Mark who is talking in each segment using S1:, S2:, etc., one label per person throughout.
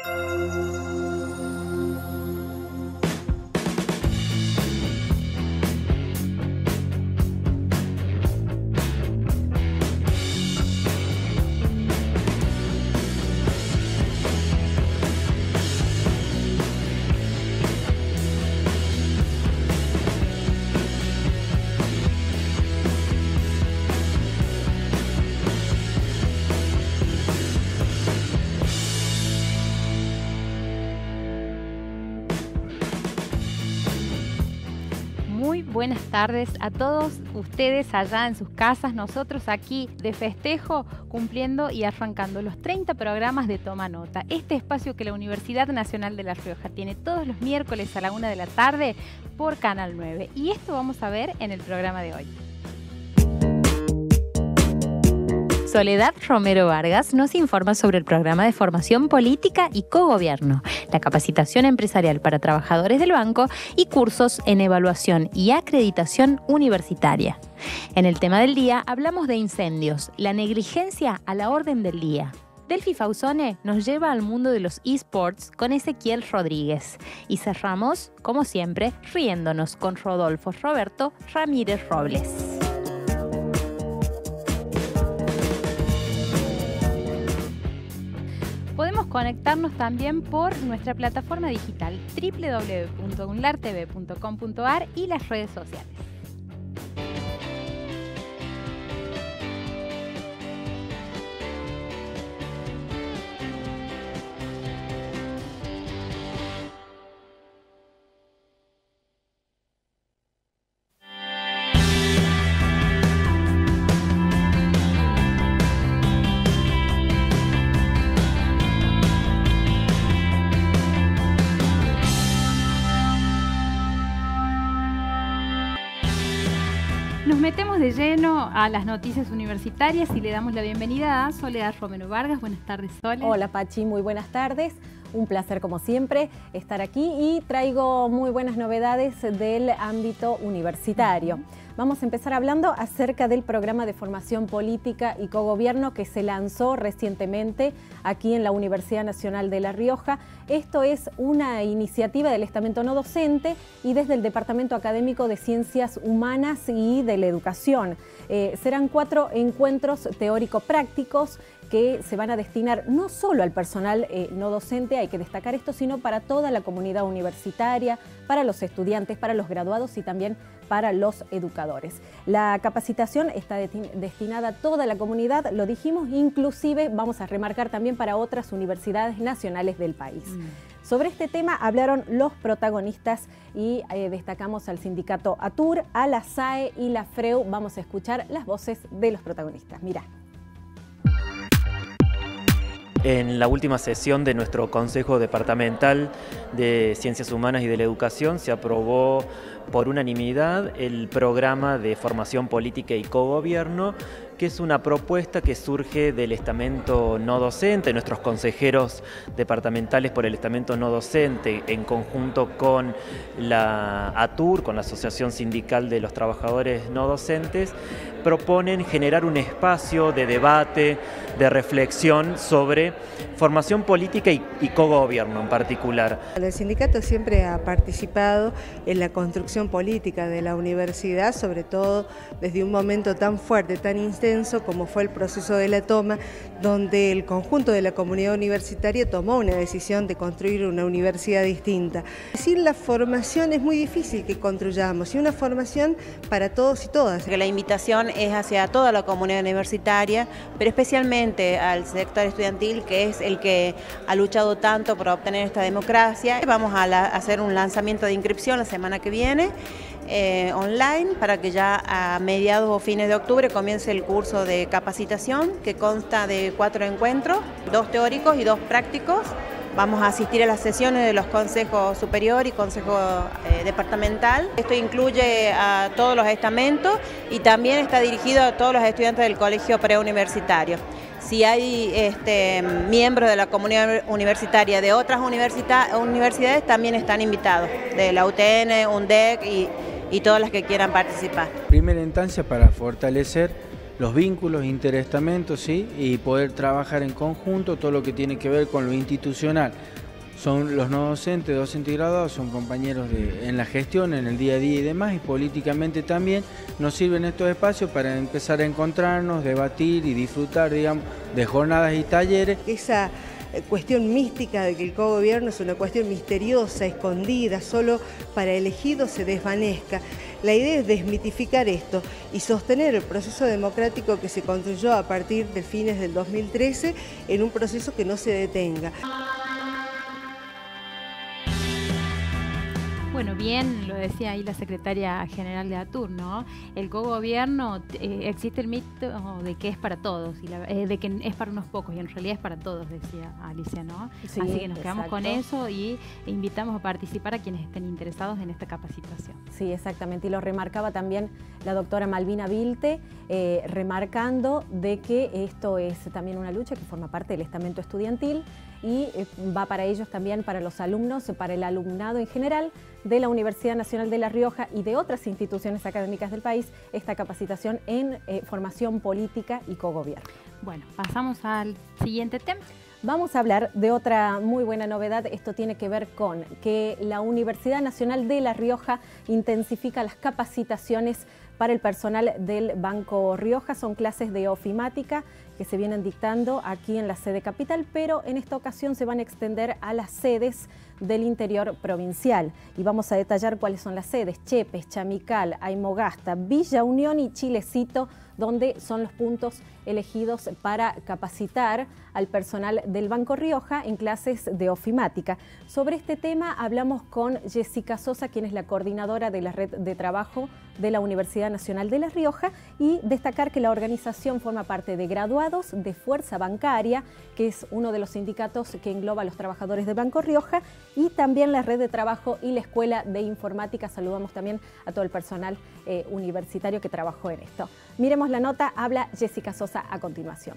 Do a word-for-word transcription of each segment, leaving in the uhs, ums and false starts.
S1: Buenas tardes a todos ustedes allá en sus casas, nosotros aquí de festejo cumpliendo y arrancando los treinta programas de Toma Nota, este espacio que la Universidad Nacional de La Rioja tiene todos los miércoles a la una de la tarde por Canal nueve, y esto vamos a ver en el programa de hoy. Soledad Romero Vargas nos informa sobre el programa de formación política y cogobierno, la capacitación empresarial para trabajadores del banco y cursos en evaluación y acreditación universitaria. En el tema del día hablamos de incendios, la negligencia a la orden del día. Delphi Fausone nos lleva al mundo de los eSports con Ezequiel Rodríguez. Y cerramos, como siempre, riéndonos con Rodolfo Roberto Ramírez Robles. Podemos conectarnos también por nuestra plataforma digital doble u doble u doble u punto unlar t v punto com punto a r y las redes sociales. Nos metemos de lleno a las noticias universitarias y le damos la bienvenida a Soledad Romero Vargas. Buenas tardes, Sole.
S2: Hola, Pachi, muy buenas tardes. Un placer, como siempre, estar aquí y traigo muy buenas novedades del ámbito universitario. Uh-huh. Vamos a empezar hablando acerca del programa de formación política y cogobierno que se lanzó recientemente aquí en la Universidad Nacional de La Rioja. Esto es una iniciativa del estamento no docente y desde el Departamento Académico de Ciencias Humanas y de la Educación. Eh, serán cuatro encuentros teórico-prácticos que se van a destinar no solo al personal eh, no docente, hay que destacar esto, sino para toda la comunidad universitaria, para los estudiantes, para los graduados y también para los educadores. La capacitación está destinada a toda la comunidad, lo dijimos, inclusive vamos a remarcar también para otras universidades nacionales del país. Mm. Sobre este tema hablaron los protagonistas y eh, destacamos al sindicato ATUR, a la S A E y la FREU. Vamos a escuchar las voces de los protagonistas. Mirá.
S3: En la última sesión de nuestro Consejo Departamental de Ciencias Humanas y de la Educación se aprobó por unanimidad el programa de formación política y cogobierno, que es una propuesta que surge del estamento no docente, nuestros consejeros departamentales por el estamento no docente, en conjunto con la ATUR, con la Asociación Sindical de los Trabajadores No Docentes, proponen generar un espacio de debate, de reflexión sobre formación política y, y cogobierno en particular.
S4: El sindicato siempre ha participado en la construcción política de la universidad, sobre todo desde un momento tan fuerte, tan intenso como fue el proceso de la toma, donde el conjunto de la comunidad universitaria tomó una decisión de construir una universidad distinta. Sin la formación es muy difícil que construyamos, y una formación para todos y todas.
S5: La invitación es hacia toda la comunidad universitaria, pero especialmente al sector estudiantil, que es el que ha luchado tanto por obtener esta democracia. Vamos a, la, a hacer un lanzamiento de inscripción la semana que viene, eh, online, para que ya a mediados o fines de octubre comience el curso de capacitación, que consta de cuatro encuentros, dos teóricos y dos prácticos. Vamos a asistir a las sesiones de los consejos superior y consejo eh, departamental. Esto incluye a todos los estamentos y también está dirigido a todos los estudiantes del colegio preuniversitario. Si hay este, miembros de la comunidad universitaria de otras universidades, también están invitados, de la U T N, UNDEC y, y todas las que quieran participar.
S6: Primera instancia para fortalecer los vínculos, interestamentos, ¿sí? Y poder trabajar en conjunto todo lo que tiene que ver con lo institucional. Son los no docentes, docentes y graduados, son compañeros de, en la gestión, en el día a día y demás, y políticamente también nos sirven estos espacios para empezar a encontrarnos, debatir y disfrutar, digamos, de jornadas y talleres.
S4: Esa cuestión mística de que el cogobierno es una cuestión misteriosa, escondida, solo para elegidos se desvanezca. La idea es desmitificar esto y sostener el proceso democrático que se construyó a partir de fines del dos mil trece en un proceso que no se detenga.
S1: Bueno, bien lo decía ahí la secretaria general de ATUR, ¿no? El cogobierno, eh, existe el mito de que es para todos, y la, eh, de que es para unos pocos, y en realidad es para todos, decía Alicia, ¿no? Sí, así que nos quedamos exacto. con eso y invitamos a participar a quienes estén interesados en esta capacitación.
S2: Sí, exactamente, y lo remarcaba también la doctora Malvina Vilte, eh, remarcando de que esto es también una lucha que forma parte del estamento estudiantil y eh, va para ellos también, para los alumnos, para el alumnado en general de la Universidad Nacional de La Rioja y de otras instituciones académicas del país, esta capacitación en eh, formación política y cogobierno.
S1: Bueno, pasamos al siguiente tema.
S2: Vamos a hablar de otra muy buena novedad. Esto tiene que ver con que la Universidad Nacional de La Rioja intensifica las capacitaciones para el personal del Banco Rioja. Son clases de ofimática que se vienen dictando aquí en la sede capital, pero en esta ocasión se van a extender a las sedes del interior provincial. Y vamos a detallar cuáles son las sedes: Chepes, Chamical, Aymogasta, Villa Unión y Chilecito, donde son los puntos elegidos para capacitar al personal del Banco Rioja en clases de ofimática. Sobre este tema hablamos con Jessica Sosa, quien es la coordinadora de la red de trabajo de la Universidad Nacional de La Rioja, y destacar que la organización forma parte de graduados de Fuerza Bancaria, que es uno de los sindicatos que engloba a los trabajadores del Banco Rioja, y también la red de trabajo y la Escuela de Informática. Saludamos también a todo el personal eh, universitario que trabajó en esto. Miremos la nota, habla Jessica Sosa a continuación.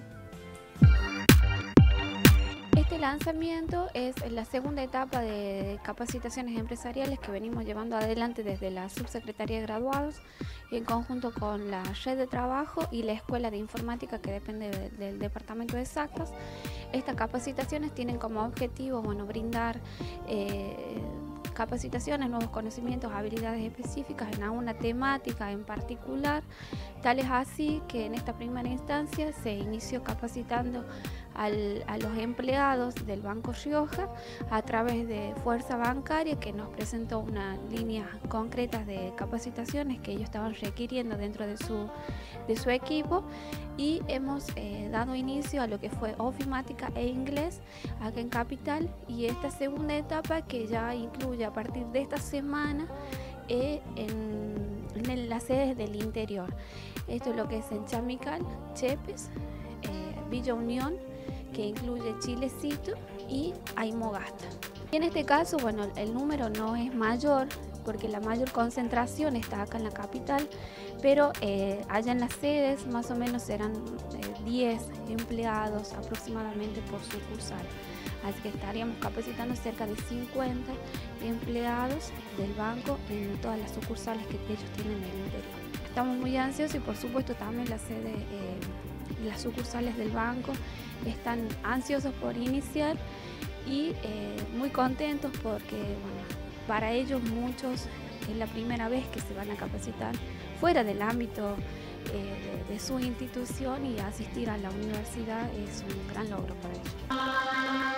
S7: Este lanzamiento es la segunda etapa de capacitaciones empresariales que venimos llevando adelante desde la Subsecretaría de Graduados en conjunto con la red de trabajo y la Escuela de Informática que depende de, del Departamento de Exactas. Estas capacitaciones tienen como objetivo, bueno, brindar eh, capacitaciones, nuevos conocimientos, habilidades específicas en alguna temática en particular. Tal es así que en esta primera instancia se inició capacitando al, a los empleados del Banco Rioja a través de Fuerza Bancaria, que nos presentó unas líneas concretas de capacitaciones que ellos estaban requiriendo dentro de su, de su equipo, y hemos eh, dado inicio a lo que fue ofimática e inglés acá en Capital, y esta segunda etapa que ya incluye a partir de esta semana eh, en, en las sedes del interior. Esto es lo que es en Chamical, Chepes, eh, Villa Unión, que incluye Chilecito y Aymogasta. En este caso, bueno, el número no es mayor porque la mayor concentración está acá en la capital, pero eh, allá en las sedes más o menos serán eh, diez empleados aproximadamente por sucursal. Así que estaríamos capacitando cerca de cincuenta empleados del banco en todas las sucursales que ellos tienen en el interior. Estamos muy ansiosos y por supuesto también la sede, eh, las sucursales del banco están ansiosos por iniciar y eh, muy contentos porque, bueno, para ellos muchos es la primera vez que se van a capacitar fuera del ámbito eh, de, de su institución, y asistir a la universidad es un gran logro para ellos.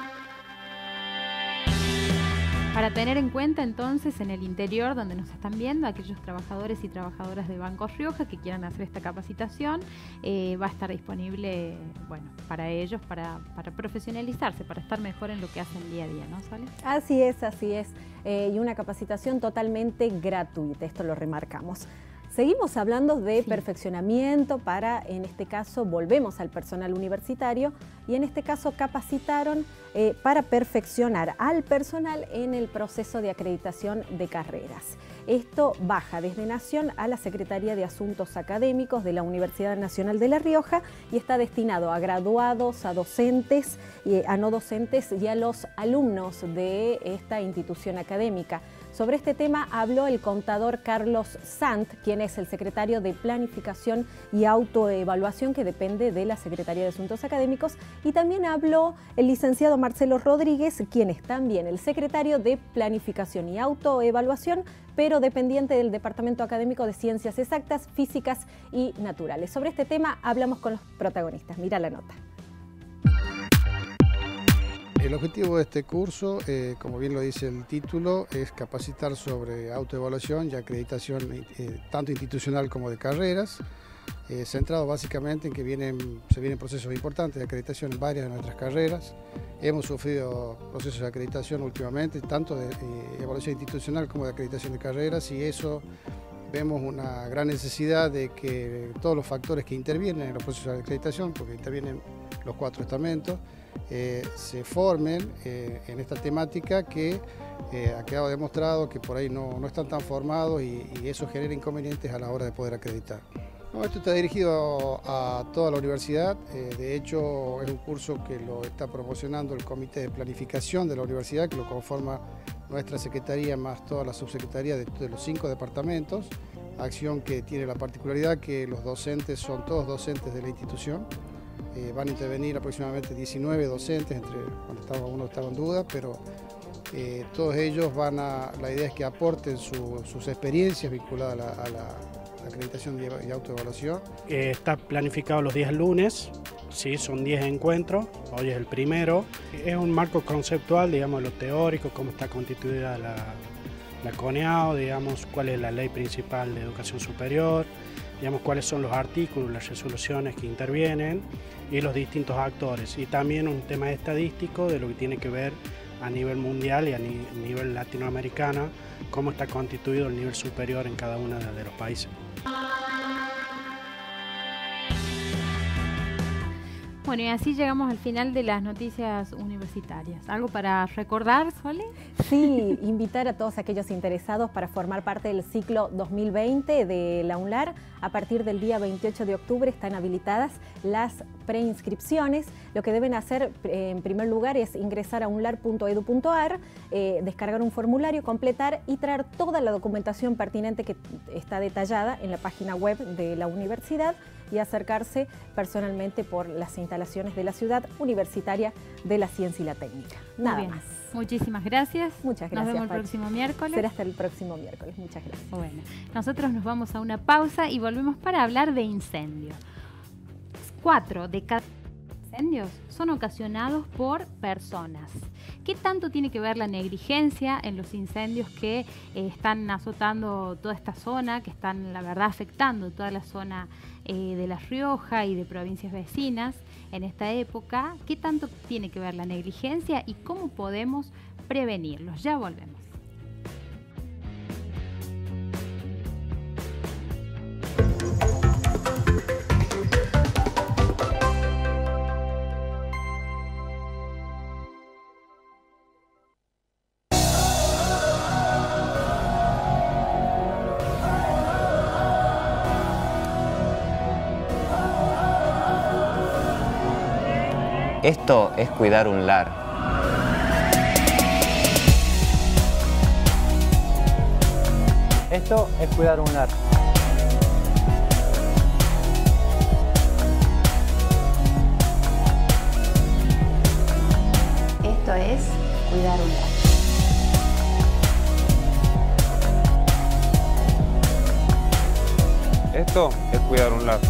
S1: Para tener en cuenta entonces en el interior donde nos están viendo, aquellos trabajadores y trabajadoras de Banco Rioja que quieran hacer esta capacitación, eh, va a estar disponible, bueno, para ellos, para, para profesionalizarse, para estar mejor en lo que hacen día a día, ¿no, Sole?
S2: Así es, así es. Eh, y una capacitación totalmente gratuita, esto lo remarcamos. Seguimos hablando de sí. perfeccionamiento para, en este caso, volvemos al personal universitario y en este caso capacitaron eh, para perfeccionar al personal en el proceso de acreditación de carreras. Esto baja desde Nación a la Secretaría de Asuntos Académicos de la Universidad Nacional de La Rioja y está destinado a graduados, a docentes, y a no docentes y a los alumnos de esta institución académica. Sobre este tema habló el contador Carlos Sant, quien es el secretario de Planificación y Autoevaluación, que depende de la Secretaría de Asuntos Académicos, y también habló el licenciado Marcelo Rodríguez, quien es también el secretario de Planificación y Autoevaluación, pero dependiente del Departamento Académico de Ciencias Exactas, Físicas y Naturales. Sobre este tema hablamos con los protagonistas. Mira la nota.
S8: El objetivo de este curso, eh, como bien lo dice el título, es capacitar sobre autoevaluación y acreditación eh, tanto institucional como de carreras, eh, centrado básicamente en que vienen, se vienen procesos importantes de acreditación en varias de nuestras carreras. Hemos sufrido procesos de acreditación últimamente, tanto de eh, evaluación institucional como de acreditación de carreras, y eso vemos una gran necesidad de que todos los factores que intervienen en los procesos de acreditación, porque intervienen los cuatro estamentos, Eh, se formen eh, en esta temática que eh, ha quedado demostrado que por ahí no, no están tan formados y, y eso genera inconvenientes a la hora de poder acreditar. No, esto está dirigido a toda la universidad, eh, de hecho es un curso que lo está promocionando el Comité de Planificación de la universidad, que lo conforma nuestra secretaría más toda la subsecretaría de, de los cinco departamentos, acción que tiene la particularidad que los docentes son todos docentes de la institución. Eh, van a intervenir aproximadamente diecinueve docentes, entre cuando estaba, uno estaba en duda, pero eh, todos ellos van a, la idea es que aporten su, sus experiencias vinculadas a la, a la acreditación y autoevaluación.
S9: Eh, está planificado los días lunes, sí, son diez encuentros, hoy es el primero. Es un marco conceptual, digamos, lo teórico, cómo está constituida la, la CONEAO, digamos, cuál es la ley principal de educación superior, digamos, cuáles son los artículos, las resoluciones que intervienen y los distintos actores. Y también un tema estadístico de lo que tiene que ver a nivel mundial y a ni, nivel latinoamericano, cómo está constituido el nivel superior en cada uno de, de los países.
S1: Bueno, y así llegamos al final de las noticias universitarias. ¿Algo para recordar, Sole?
S2: Sí, invitar a todos aquellos interesados para formar parte del ciclo dos mil veinte de la UNLAR. A partir del día veintiocho de octubre están habilitadas las preinscripciones. Lo que deben hacer en primer lugar es ingresar a unlar punto edu punto ar, eh, descargar un formulario, completar y traer toda la documentación pertinente que está detallada en la página web de la universidad y acercarse personalmente por las instalaciones de la Ciudad Universitaria de la Ciencia y la Técnica. Nada
S1: Muy bien.
S2: más.
S1: Muchísimas gracias.
S2: Muchas gracias.
S1: Nos vemos el
S2: Pachi.
S1: próximo miércoles.
S2: Será hasta el próximo miércoles. Muchas gracias.
S1: Bueno, nosotros nos vamos a una pausa y volvemos para hablar de incendios. Cuatro de cada incendios son ocasionados por personas. ¿Qué tanto tiene que ver la negligencia en los incendios que eh, están azotando toda esta zona, que están, la verdad, afectando toda la zona eh, de La Rioja y de provincias vecinas en esta época? ¿Qué tanto tiene que ver la negligencia y cómo podemos prevenirlos? Ya volvemos.
S10: Esto es cuidar un lar.
S11: Esto es cuidar un lar.
S12: Esto es cuidar un lar.
S13: Esto es cuidar un lar.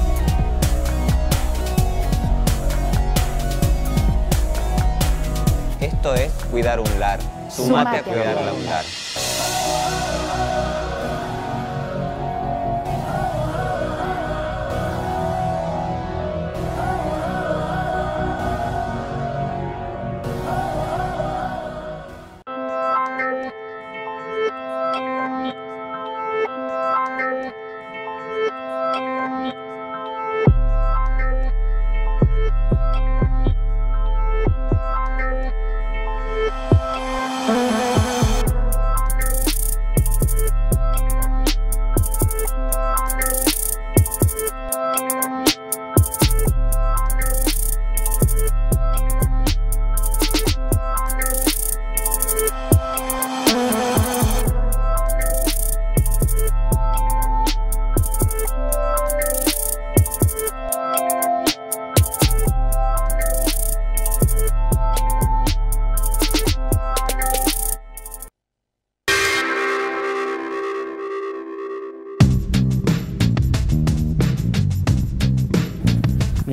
S10: Esto es cuidar un lar. Sumate a cuidar un lar.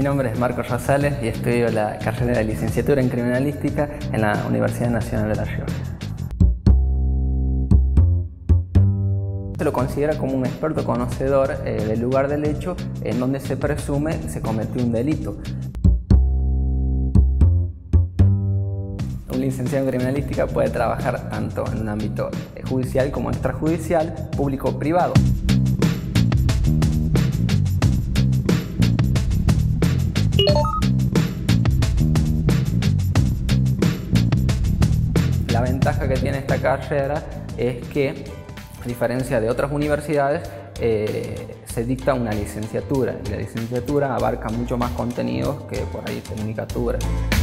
S11: nombre es Marcos Rosales y estudio la carrera de licenciatura en Criminalística en la Universidad Nacional de La Rioja. Se lo considera como un experto conocedor eh, del lugar del hecho en donde se presume se cometió un delito. Un licenciado en Criminalística puede trabajar tanto en un ámbito judicial como extrajudicial, público o privado. La ventaja que tiene esta carrera es que, a diferencia de otras universidades, eh, se dicta una licenciatura y la licenciatura abarca mucho más contenidos que por ahí tecnicatura.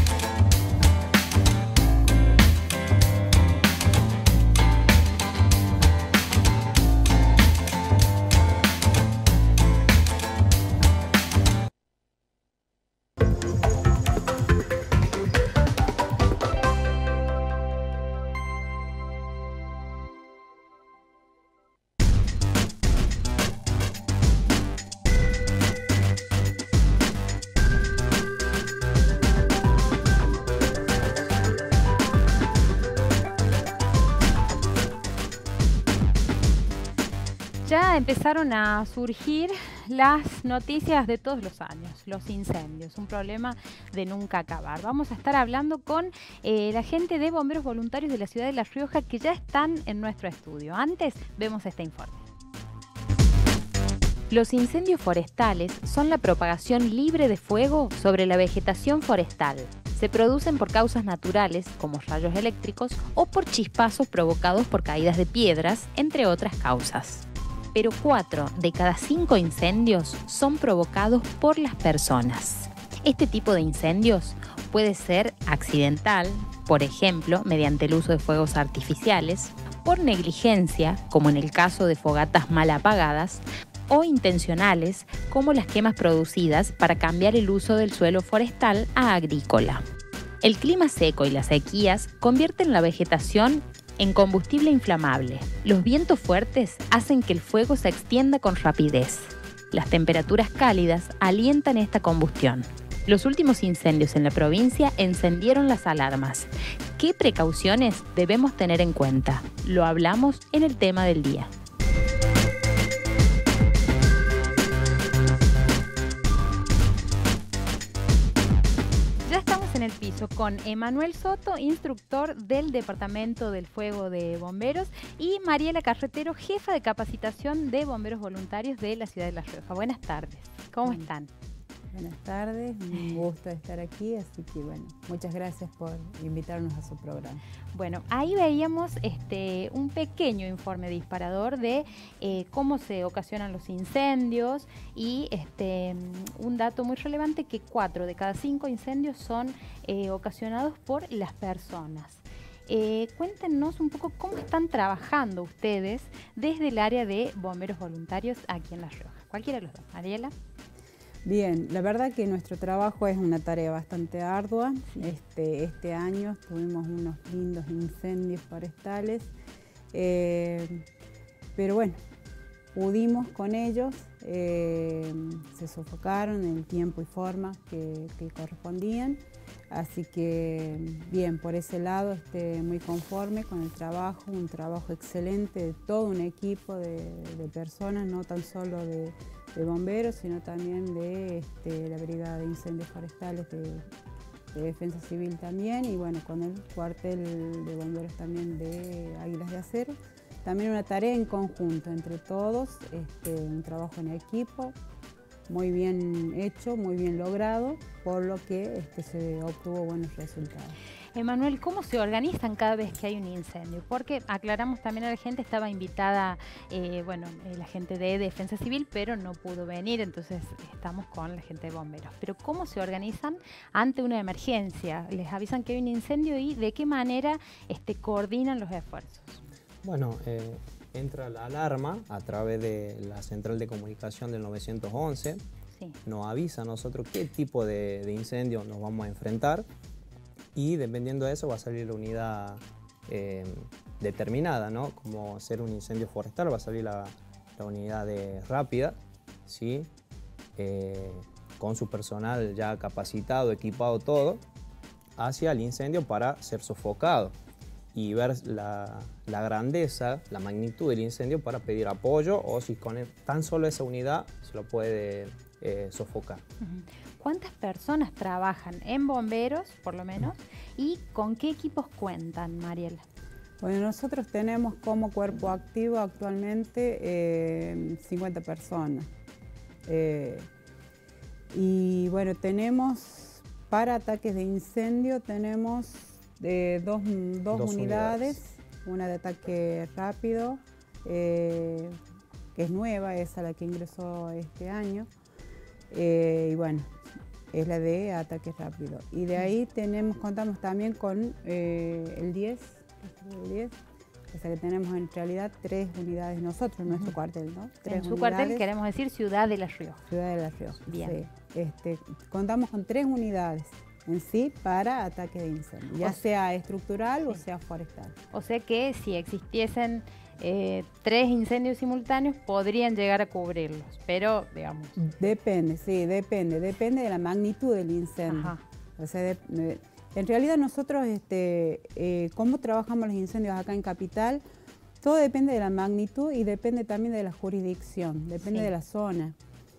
S1: Ya empezaron a surgir las noticias de todos los años, los incendios, un problema de nunca acabar. Vamos a estar hablando con eh, la gente de bomberos voluntarios de la ciudad de La Rioja que ya están en nuestro estudio. Antes vemos este informe. Los incendios forestales son la propagación libre de fuego sobre la vegetación forestal. Se producen por causas naturales, como rayos eléctricos, o por chispazos provocados por caídas de piedras, entre otras causas. Pero cuatro de cada cinco incendios son provocados por las personas. Este tipo de incendios puede ser accidental, por ejemplo, mediante el uso de fuegos artificiales, por negligencia, como en el caso de fogatas mal apagadas, o intencionales, como las quemas producidas para cambiar el uso del suelo forestal a agrícola. El clima seco y las sequías convierten la vegetación en combustible inflamable. Los vientos fuertes hacen que el fuego se extienda con rapidez. Las temperaturas cálidas alientan esta combustión. Los últimos incendios en la provincia encendieron las alarmas. ¿Qué precauciones debemos tener en cuenta? Lo hablamos en el tema del día. En el piso con Emanuel Soto, instructor del Departamento del Fuego de Bomberos, y Mariela Carretero, jefa de capacitación de bomberos voluntarios de la ciudad de La Rioja. Buenas tardes, ¿cómo están?
S14: Buenas tardes, un gusto estar aquí, así que bueno, muchas gracias por invitarnos a su programa.
S1: Bueno, ahí veíamos este, un pequeño informe disparador de eh, cómo se ocasionan los incendios y este, un dato muy relevante que cuatro de cada cinco incendios son eh, ocasionados por las personas. Eh, cuéntenos un poco cómo están trabajando ustedes desde el área de bomberos voluntarios aquí en La Rioja. Cualquiera de los dos. Mariela.
S14: Bien, la verdad que nuestro trabajo es una tarea bastante ardua. Este, este año tuvimos unos lindos incendios forestales, eh, pero bueno, pudimos con ellos, eh, se sofocaron en el tiempo y forma que, que correspondían. Así que bien, por ese lado este, muy conforme con el trabajo, un trabajo excelente de todo un equipo de, de personas, no tan solo de, de bomberos, sino también de este, la Brigada de Incendios Forestales de, de Defensa Civil también, y bueno, con el cuartel de bomberos también de Águilas de Acero. También una tarea en conjunto entre todos, este, un trabajo en equipo, muy bien hecho, muy bien logrado, por lo que este, se obtuvo buenos resultados.
S1: Emanuel, ¿cómo se organizan cada vez que hay un incendio? Porque aclaramos también a la gente, estaba invitada, eh, bueno, eh, la gente de Defensa Civil, pero no pudo venir, entonces estamos con la gente de bomberos. Pero ¿cómo se organizan ante una emergencia? ¿Les avisan que hay un incendio y de qué manera este, coordinan los esfuerzos?
S15: Bueno, eh, entra la alarma a través de la central de comunicación del nueve once, sí. Nos avisa a nosotros qué tipo de, de incendio nos vamos a enfrentar y dependiendo de eso va a salir la unidad eh, determinada, ¿no? Como ser un incendio forestal va a salir la, la unidad de rápida, ¿sí? Eh, con su personal ya capacitado, equipado, todo, hacia el incendio para ser sofocado y ver la, la grandeza, la magnitud del incendio para pedir apoyo o si con el, tan solo esa unidad se lo puede eh, sofocar.
S1: ¿Cuántas personas trabajan en bomberos, por lo menos, y con qué equipos cuentan, Mariela?
S14: Bueno, nosotros tenemos como cuerpo activo actualmente eh, cincuenta personas. Eh, y bueno, tenemos para ataques de incendio, tenemos eh, dos, dos, dos unidades, unidades, una de ataque rápido, eh, que es nueva, esa la que ingresó este año, eh, y bueno, es la de ataque rápido. Y de ahí tenemos, contamos también con eh, el diez, el diez, o sea que tenemos en realidad tres unidades nosotros en nuestro uh-huh. cuartel, ¿no? Tres
S1: en su
S14: unidades.
S1: Cuartel queremos decir Ciudad de La Rioja.
S14: Ciudad de La Rioja,
S1: bien.
S14: Sí. Este, contamos con tres unidades en sí para ataque de incendio, ya o sea estructural sí. o sea forestal.
S1: O sea que si existiesen eh, tres incendios simultáneos podrían llegar a cubrirlos, pero digamos...
S14: Depende, sí, depende, depende de la magnitud del incendio. Ajá. O sea, de, de, en realidad nosotros, este, eh, cómo trabajamos los incendios acá en Capital, todo depende de la magnitud y depende también de la jurisdicción, depende sí. de la zona.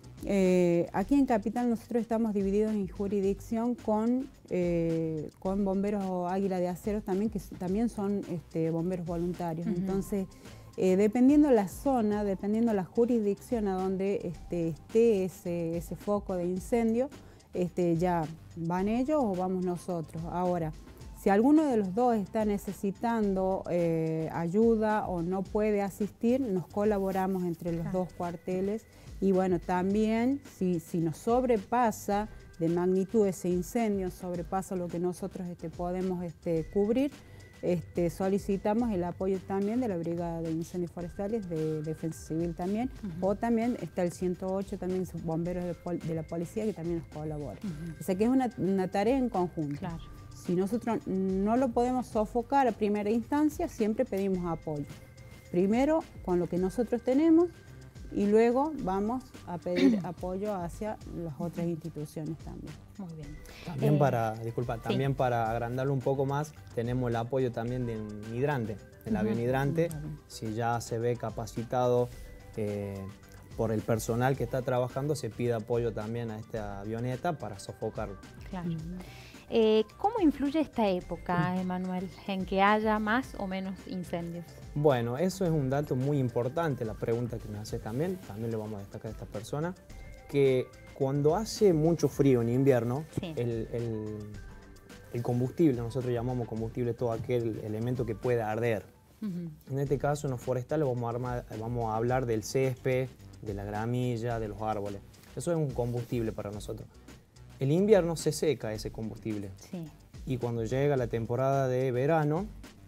S14: Eh, aquí en Capital nosotros estamos divididos en jurisdicción con, eh, con bomberos Águila de Acero también, que también son este, bomberos voluntarios. Uh-huh. Entonces, eh, dependiendo la zona, dependiendo la jurisdicción a donde este, esté ese, ese foco de incendio, este, ya van ellos o vamos nosotros. Ahora, si alguno de los dos está necesitando eh, ayuda o no puede asistir, nos colaboramos entre los claro. dos cuarteles. Y bueno, también si, si nos sobrepasa de magnitud ese incendio, sobrepasa lo que nosotros este, podemos este, cubrir, este, solicitamos el apoyo también de la Brigada de Incendios Forestales, de Defensa Civil también, uh-huh. o también está el ciento ocho, también sus bomberos de, pol de la policía que también nos colaboran. Uh-huh. O sea que es una, una tarea en conjunto.
S1: Claro.
S14: Si nosotros no lo podemos sofocar a primera instancia, siempre pedimos apoyo. Primero con lo que nosotros tenemos, y luego vamos a pedir apoyo hacia las otras instituciones también.
S1: Muy bien.
S15: También
S1: eh,
S15: para, disculpa, también
S1: sí.
S15: para agrandarlo un poco más, tenemos el apoyo también de un hidrante, el uh-huh. avión hidrante, uh-huh. si ya se ve capacitado eh, por el personal que está trabajando, se pide apoyo también a esta avioneta para sofocarlo.
S1: Claro. Uh-huh. Eh, ¿Cómo influye esta época, Emanuel, en que haya más o menos incendios?
S15: Bueno, eso es un dato muy importante, la pregunta que me hace también, también le vamos a destacar a esta persona, que cuando hace mucho frío en invierno, sí. el, el, el combustible, nosotros llamamos combustible todo aquel elemento que puede arder. Uh-huh. En este caso, en los forestales vamos a, armar, vamos a hablar del césped, de la gramilla, de los árboles. Eso es un combustible para nosotros. El invierno se seca ese combustible
S1: sí.
S15: y cuando llega la temporada de verano,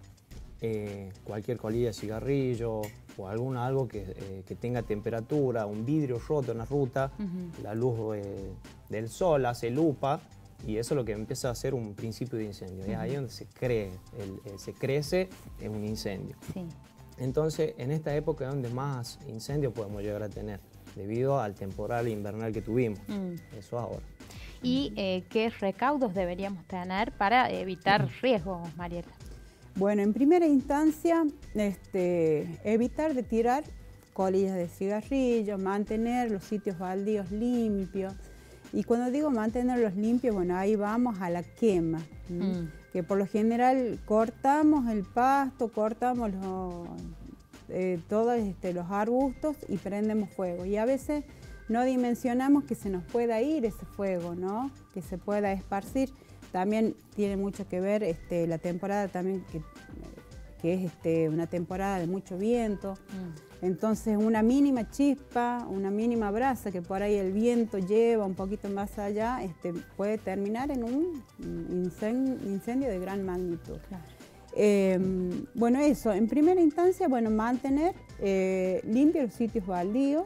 S15: eh, cualquier colilla de cigarrillo o algún, algo que, eh, que tenga temperatura, un vidrio roto en la ruta, uh-huh. la luz eh, del sol hace lupa y eso es lo que empieza a ser un principio de incendio. Uh-huh. Es ahí donde se, cree, el, el, se crece en un incendio.
S1: Sí.
S15: Entonces, en esta época es donde más incendios podemos llegar a tener, debido al temporal invernal que tuvimos. Mm. Eso ahora.
S1: ¿Y eh, qué recaudos deberíamos tener para evitar riesgos, Mariela?
S14: Bueno, en primera instancia, este, evitar de tirar colillas de cigarrillo, mantener los sitios baldíos limpios. Y cuando digo mantenerlos limpios, bueno, ahí vamos a la quema, mm. que por lo general cortamos el pasto, cortamos los, eh, todos este, los arbustos y prendemos fuego. Y a veces no dimensionamos que se nos pueda ir ese fuego, ¿no? Que se pueda esparcir. También tiene mucho que ver este, la temporada también, que, que es este, una temporada de mucho viento. Mm. Entonces una mínima chispa, una mínima brasa que por ahí el viento lleva un poquito más allá, este, puede terminar en un incendio, incendio de gran magnitud. Claro. Eh, bueno, eso, en primera instancia, bueno, mantener eh, limpios los sitios baldíos,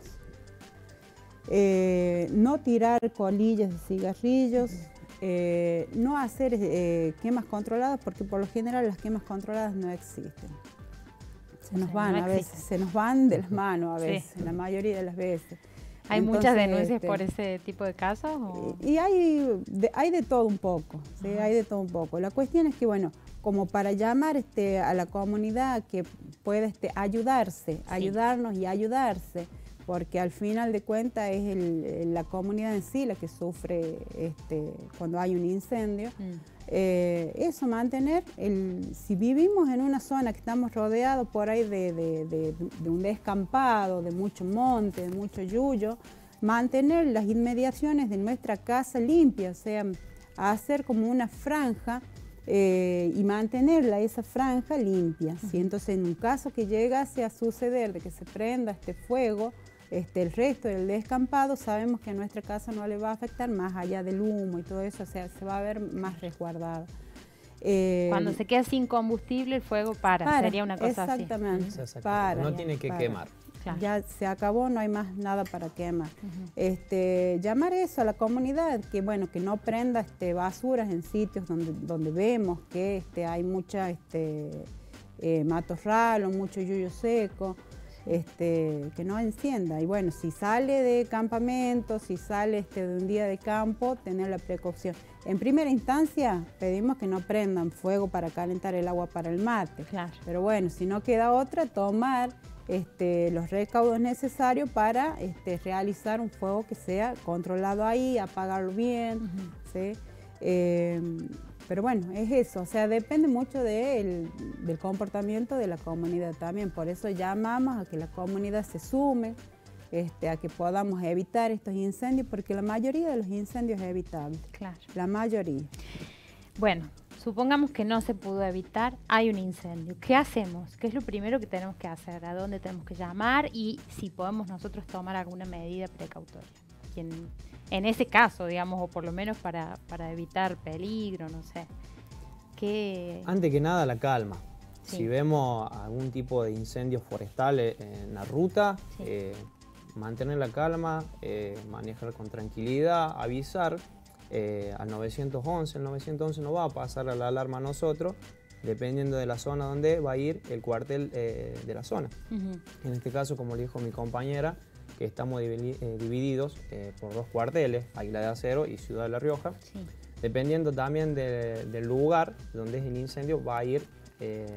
S14: Eh, no tirar colillas de cigarrillos, eh, no hacer eh, quemas controladas, porque por lo general las quemas controladas no existen. Se nos van a veces, se nos van de las manos a veces, sí. la mayoría de las veces.
S1: ¿Hay
S14: Entonces,
S1: muchas denuncias
S14: este,
S1: por ese tipo de casos? ¿O?
S14: Y hay de, hay de todo un poco, ¿sí? Hay de todo un poco. La cuestión es que, bueno, como para llamar este, a la comunidad que puede este, ayudarse, sí. ayudarnos y ayudarse, porque al final de cuentas es el, la comunidad en sí la que sufre este, cuando hay un incendio. Mm. Eh, eso, mantener, el, si vivimos en una zona que estamos rodeados por ahí de, de, de, de un descampado, de mucho monte, de mucho yuyo, mantener las inmediaciones de nuestra casa limpias, o sea, hacer como una franja eh, y mantenerla, esa franja limpia. Uh-huh. ¿Sí? Entonces, en un caso que llegase a suceder de que se prenda este fuego, Este, el resto del descampado, sabemos que a nuestra casa no le va a afectar más allá del humo y todo eso, o sea, se va a ver más resguardado.
S1: Eh, Cuando se queda sin combustible, el fuego para, para sería una cosa
S14: exactamente,
S1: así.
S15: Exactamente,
S14: para,
S15: no tiene que
S14: para.
S15: quemar.
S14: Claro. Ya se acabó, no hay más nada para quemar. Uh-huh. este, llamar eso a la comunidad, que bueno, que no prenda este, basuras en sitios donde, donde vemos que este, hay mucha este, eh, matorral o mucho yuyo seco. Este, que no encienda. Y bueno, si sale de campamento, si sale este, de un día de campo, tener la precaución. En primera instancia, pedimos que no prendan fuego para calentar el agua para el mate. Claro. Pero bueno, si no queda otra, tomar este, los recaudos necesarios para este, realizar un fuego que sea controlado ahí, apagarlo bien. Uh-huh. ¿Sí? Eh, Pero bueno, es eso, o sea, depende mucho de el, del comportamiento de la comunidad también. Por eso llamamos a que la comunidad se sume, este, a que podamos evitar estos incendios, porque la mayoría de los incendios es evitable.
S1: Claro.
S14: La mayoría.
S1: Bueno, supongamos que no se pudo evitar, hay un incendio. ¿Qué hacemos? ¿Qué es lo primero que tenemos que hacer? ¿A dónde tenemos que llamar? Y si podemos nosotros tomar alguna medida precautoria. ¿Quién? En ese caso, digamos, o por lo menos para, para evitar peligro, no sé. ¿Qué?
S15: Antes que nada, la calma.
S1: Sí.
S15: Si vemos algún tipo de incendio forestal en la ruta, sí. eh, mantener la calma, eh, manejar con tranquilidad, avisar eh, al nueve once. El nueve once no va a pasar a la alarma a nosotros, dependiendo de la zona donde va a ir el cuartel eh, de la zona. Uh-huh. En este caso, como le dijo mi compañera, que estamos divididos eh, por dos cuarteles, Águila de Acero y Ciudad de La Rioja. Sí. Dependiendo también de, del lugar donde es el incendio, va a ir eh,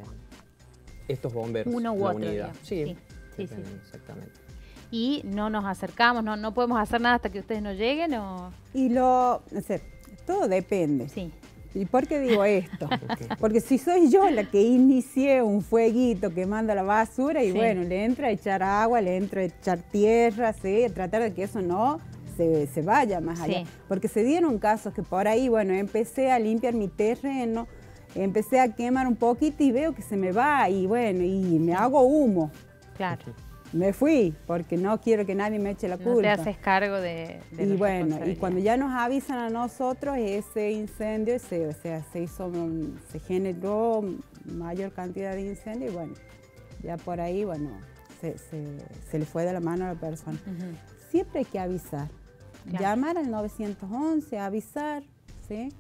S15: estos bomberos.
S1: Uno u otro. Unidad.
S15: Sí,
S1: sí, sí, sí.
S15: Exactamente.
S1: Y no nos acercamos, no, no podemos hacer nada hasta que ustedes no lleguen. ¿O?
S14: Y lo, o sea, todo depende.
S1: Sí.
S14: ¿Y por qué digo esto? Porque si soy yo la que inicié un fueguito que manda la basura y sí. bueno, le entro a echar agua, le entro a echar tierra, ¿sí? tratar de que eso no se, se vaya más allá. Sí. Porque se dieron casos que por ahí, bueno, empecé a limpiar mi terreno, empecé a quemar un poquito y veo que se me va y bueno, y me hago humo.
S1: Claro.
S14: Me fui, porque no quiero que nadie me eche la culpa.
S1: No te haces cargo de, de
S14: Y bueno, y cuando ya nos avisan a nosotros, ese incendio, se, o sea, se hizo, se generó mayor cantidad de incendio y bueno, ya por ahí, bueno, se, se, se le fue de la mano a la persona. Uh-huh. Siempre hay que avisar, claro. llamar al nueve once, avisar, ¿sí?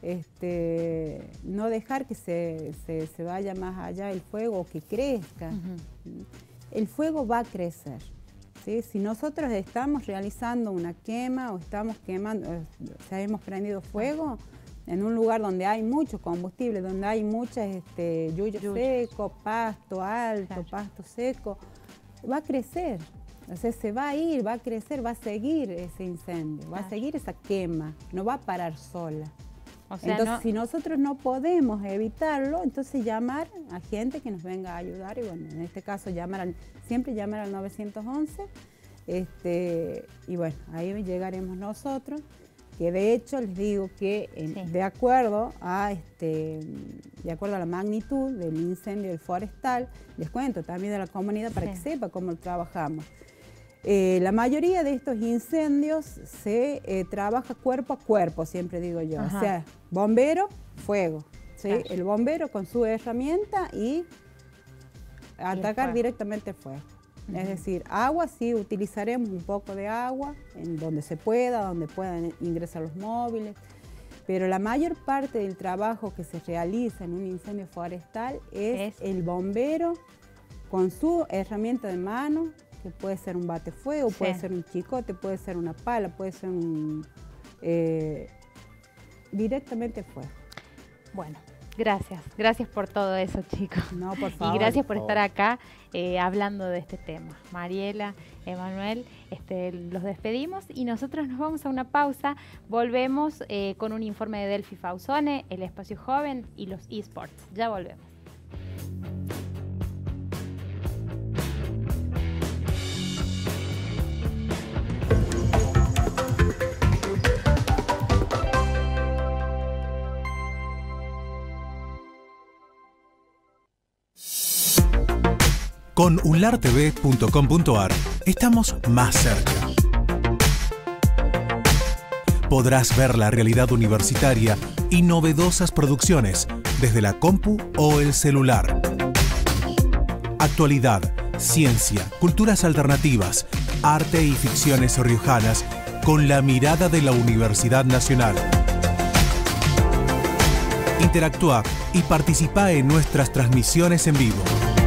S14: Este, no dejar que se, se, se vaya más allá el fuego o que crezca. Uh-huh. El fuego va a crecer, ¿sí? Si nosotros estamos realizando una quema o estamos quemando, o sea, hemos prendido fuego en un lugar donde hay mucho combustible, donde hay mucha este, yuyo, yuyo seco, pasto alto, claro. pasto seco, va a crecer. O sea, se va a ir, va a crecer, va a seguir ese incendio, claro. va a seguir esa quema, no va a parar sola. O sea, entonces, no... si nosotros no podemos evitarlo, entonces llamar a gente que nos venga a ayudar y bueno, en este caso llamar al, siempre llamar al nueve once este, y bueno, ahí llegaremos nosotros, que de hecho les digo que en, sí. de acuerdo a este, de acuerdo a la magnitud del incendio del forestal, les cuento también de la comunidad para sí. que sepa cómo trabajamos. Eh, la mayoría de estos incendios se eh, trabaja cuerpo a cuerpo, siempre digo yo. Ajá. O sea, bombero, fuego. ¿Sí? Claro. El bombero con su herramienta y atacar y directamente el fuego. Uh-huh. Es decir, agua, sí, utilizaremos un poco de agua en donde se pueda, donde puedan ingresar los móviles. Pero la mayor parte del trabajo que se realiza en un incendio forestal es, es. el bombero con su herramienta de mano, que puede ser un bate fuego, sí. puede ser un chicote, puede ser una pala, puede ser un... Eh, directamente fuego.
S1: Bueno, gracias. Gracias por todo eso, chicos.
S14: No, por favor.
S1: Y gracias por,
S14: por
S1: estar acá eh, hablando de este tema. Mariela, Emanuel, este, los despedimos y nosotros nos vamos a una pausa. Volvemos eh, con un informe de Delphi Fausone, el espacio joven y los eSports. Ya volvemos.
S16: Con unlar t v punto com punto a r estamos más cerca. Podrás ver la realidad universitaria y novedosas producciones desde la compu o el celular. Actualidad, ciencia, culturas alternativas, arte y ficciones riojanas con la mirada de la Universidad Nacional. Interactúa y participa en nuestras transmisiones en vivo.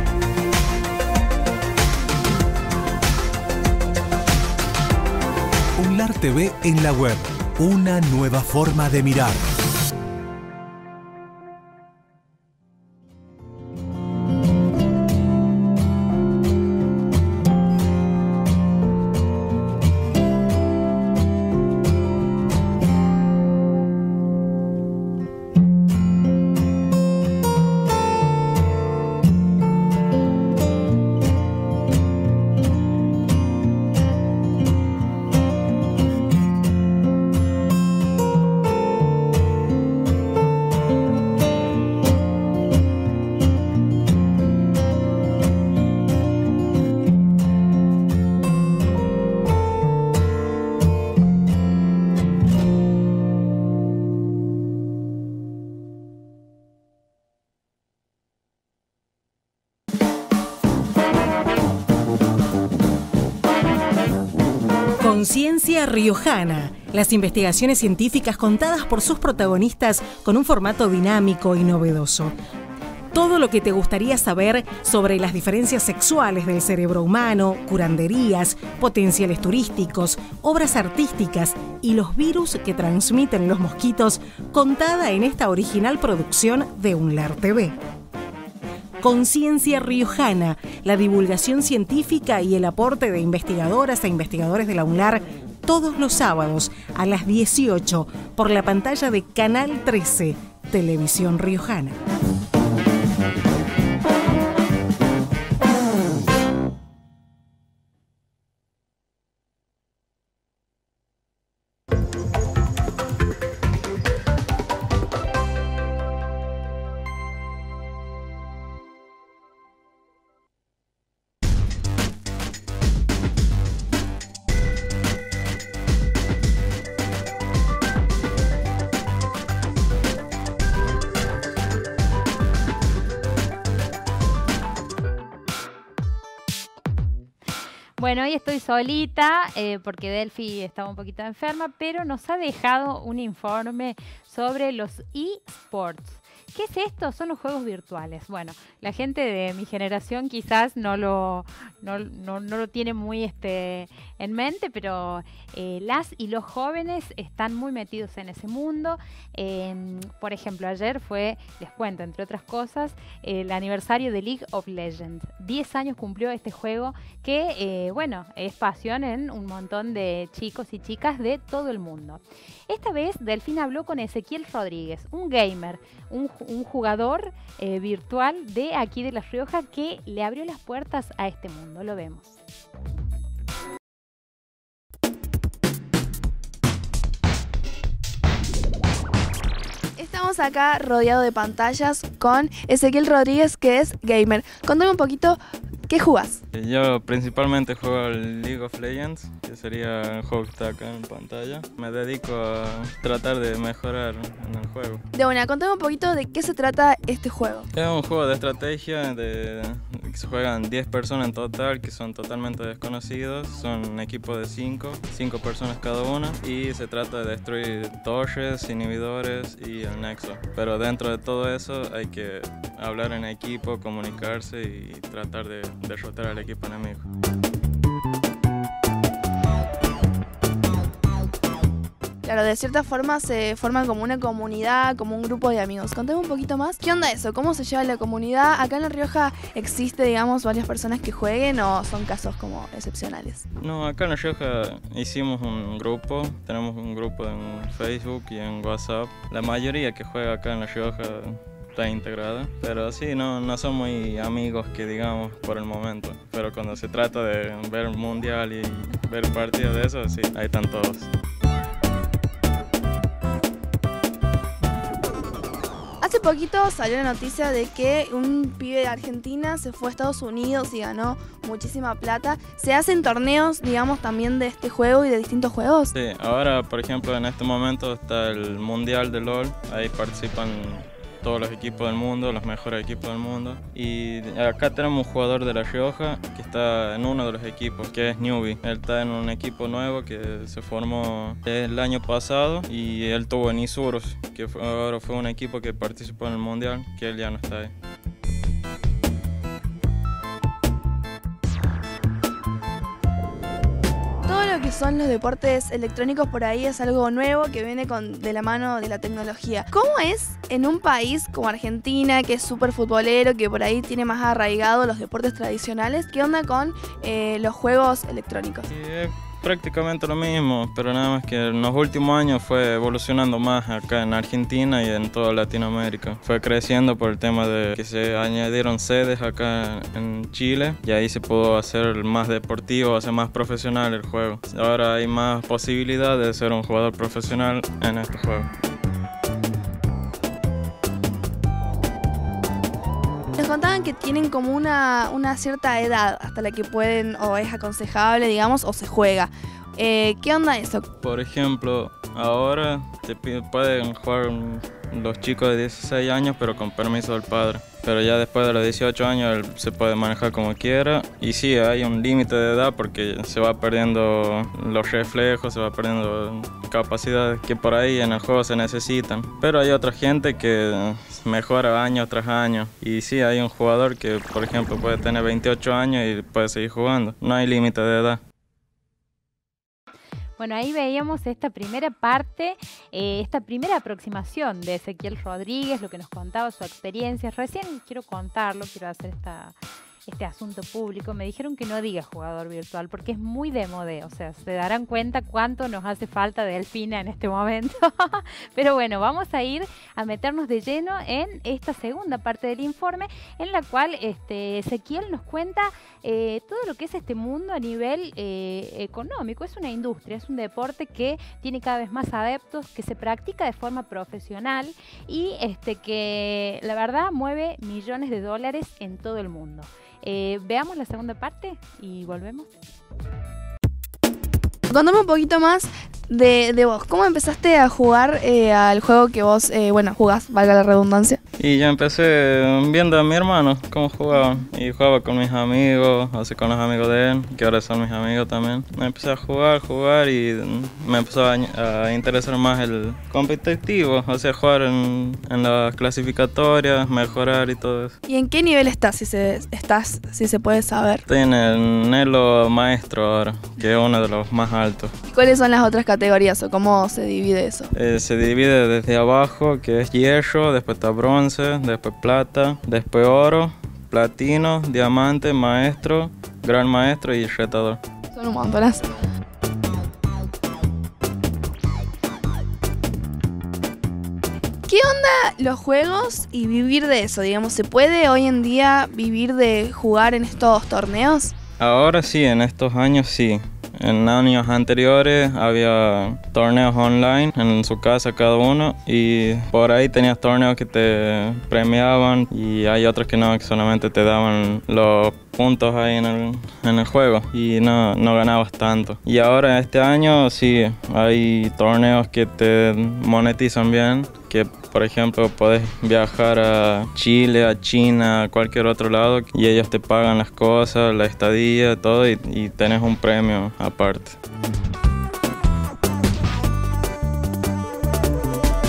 S16: Unlar T V en la web, una nueva forma de mirar.
S17: Conciencia Riojana, las investigaciones científicas contadas por sus protagonistas con un formato dinámico y novedoso. Todo lo que te gustaría saber sobre las diferencias sexuales del cerebro humano, curanderías, potenciales turísticos, obras artísticas y los virus que transmiten los mosquitos, contada en esta original producción de Unlar T V. Conciencia Riojana, la divulgación científica y el aporte de investigadoras e investigadores de la UNLAR todos los sábados a las dieciocho por la pantalla de Canal trece, Televisión Riojana.
S1: Bueno, hoy estoy solita eh, porque Delphi estaba un poquito enferma, pero nos ha dejado un informe sobre los eSports. ¿Qué es esto? Son los juegos virtuales. Bueno, la gente de mi generación quizás no lo, no, no, no lo tiene muy este, en mente, pero eh, las y los jóvenes están muy metidos en ese mundo. Eh, por ejemplo, ayer fue, les cuento, entre otras cosas, el aniversario de League of Legends. Diez años cumplió este juego que, eh, bueno, es pasión en un montón de chicos y chicas de todo el mundo. Esta vez Delfín habló con Ezequiel Rodríguez, un gamer, un, un jugador eh, virtual de aquí de La Rioja que le abrió las puertas a este mundo. Lo vemos.
S18: Estamos acá rodeado de pantallas con Ezequiel Rodríguez, que es gamer. Contame un poquito, ¿qué jugás?
S19: Yo principalmente juego al League of Legends, que sería el juego que está acá en pantalla. Me dedico a tratar de mejorar en el juego.
S18: De una, contame un poquito de qué se trata este juego.
S19: Es un juego de estrategia, de, que se juegan diez personas en total, que son totalmente desconocidos. Son un equipo de cinco, cinco personas cada una, y se trata de destruir torres, inhibidores y el nexo. Pero dentro de todo eso hay que hablar en equipo, comunicarse y tratar de derrotar al equipo enemigo.
S18: Claro, de cierta forma se forman como una comunidad, como un grupo de amigos. Contame un poquito más. ¿Qué onda eso? ¿Cómo se lleva la comunidad? ¿Acá en La Rioja existe, digamos, varias personas que jueguen o son casos como excepcionales?
S19: No, acá en La Rioja hicimos un grupo, tenemos un grupo en Facebook y en WhatsApp. La mayoría que juega acá en La Rioja está integrada, pero sí, no, no son muy amigos que digamos por el momento, pero cuando se trata de ver el mundial y ver partidos de eso, sí, ahí están todos.
S18: Hace poquito salió la noticia de que un pibe de Argentina se fue a Estados Unidos y ganó muchísima plata. ¿Se hacen torneos, digamos, también de este juego y de distintos juegos?
S19: Sí, ahora por ejemplo en este momento está el Mundial de LOL, ahí participan todos los equipos del mundo, los mejores equipos del mundo. Y acá tenemos un jugador de La Rioja que está en uno de los equipos, que es Newbie. Él está en un equipo nuevo que se formó el año pasado y él tuvo en Isurus, que fue, ahora fue un equipo que participó en el Mundial, que él ya no está ahí.
S18: Que son los deportes electrónicos por ahí es algo nuevo que viene con, de la mano de la tecnología. ¿Cómo es en un país como Argentina, que es súper futbolero, que por ahí tiene más arraigado los deportes tradicionales? ¿Qué onda con eh, los juegos electrónicos?
S19: Sí, es prácticamente lo mismo, pero nada más que en los últimos años fue evolucionando más acá en Argentina y en toda Latinoamérica. Fue creciendo por el tema de que se añadieron sedes acá en Chile y ahí se pudo hacer más deportivo, hacer más profesional el juego. Ahora hay más posibilidad de ser un jugador profesional en este juego.
S18: Nos contaban que tienen como una, una cierta edad hasta la que pueden, o es aconsejable, digamos, o se juega. Eh, ¿Qué onda eso?
S19: Por ejemplo, ahora te pueden jugar los chicos de dieciséis años, pero con permiso del padre. Pero ya después de los dieciocho años él se puede manejar como quiera. Y sí, hay un límite de edad porque se va perdiendo los reflejos, se va perdiendo capacidades que por ahí en el juego se necesitan. Pero hay otra gente que mejora año tras año. Y sí, hay un jugador que, por ejemplo, puede tener veintiocho años y puede seguir jugando. No hay límite de edad.
S1: Bueno, ahí veíamos esta primera parte, eh, esta primera aproximación de Ezequiel Rodríguez, lo que nos contaba, su experiencia. Recién quiero contarlo, quiero hacer esta, este asunto público. Me dijeron que no diga jugador virtual porque es muy de moda, o sea, se darán cuenta cuánto nos hace falta Delfina en este momento. Pero bueno, vamos a ir a meternos de lleno en esta segunda parte del informe, en la cual este, Ezequiel nos cuenta eh, todo lo que es este mundo a nivel eh, económico. Es una industria, es un deporte que tiene cada vez más adeptos, que se practica de forma profesional y este, que la verdad mueve millones de dólares en todo el mundo. Eh, veamos la segunda parte y volvemos.
S18: Contame un poquito más de, de vos. ¿Cómo empezaste a jugar eh, al juego que vos, eh, bueno, jugás, valga la redundancia?
S19: Y yo empecé viendo a mi hermano cómo jugaban. Y jugaba con mis amigos, o sea, con los amigos de él, que ahora son mis amigos también. Me empecé a jugar, jugar y me empezó a, a interesar más el competitivo. O sea, jugar en, en las clasificatorias, mejorar y todo eso.
S18: ¿Y en qué nivel estás, si se, estás, si se puede saber?
S19: Estoy en el Nelo Maestro ahora, que es uno de los más altos.
S18: ¿Y cuáles son las otras categorías o cómo se divide eso?
S19: Eh, se divide desde abajo, que es hierro, después está bronce, después plata, después oro, platino, diamante, maestro, gran maestro y retador.
S18: Son un montonazo. ¿Qué onda los juegos y vivir de eso? Digamos, ¿se puede hoy en día vivir de jugar en estos torneos?
S19: Ahora sí, en estos años sí. En años anteriores había torneos online en su casa cada uno y por ahí tenías torneos que te premiaban y hay otros que no, que solamente te daban los puntos ahí en el, en el juego y no, no ganabas tanto. Y ahora este año sí, hay torneos que te monetizan bien, que por ejemplo podés viajar a Chile, a China, a cualquier otro lado y ellos te pagan las cosas, la estadía, todo y, y tenés un premio aparte.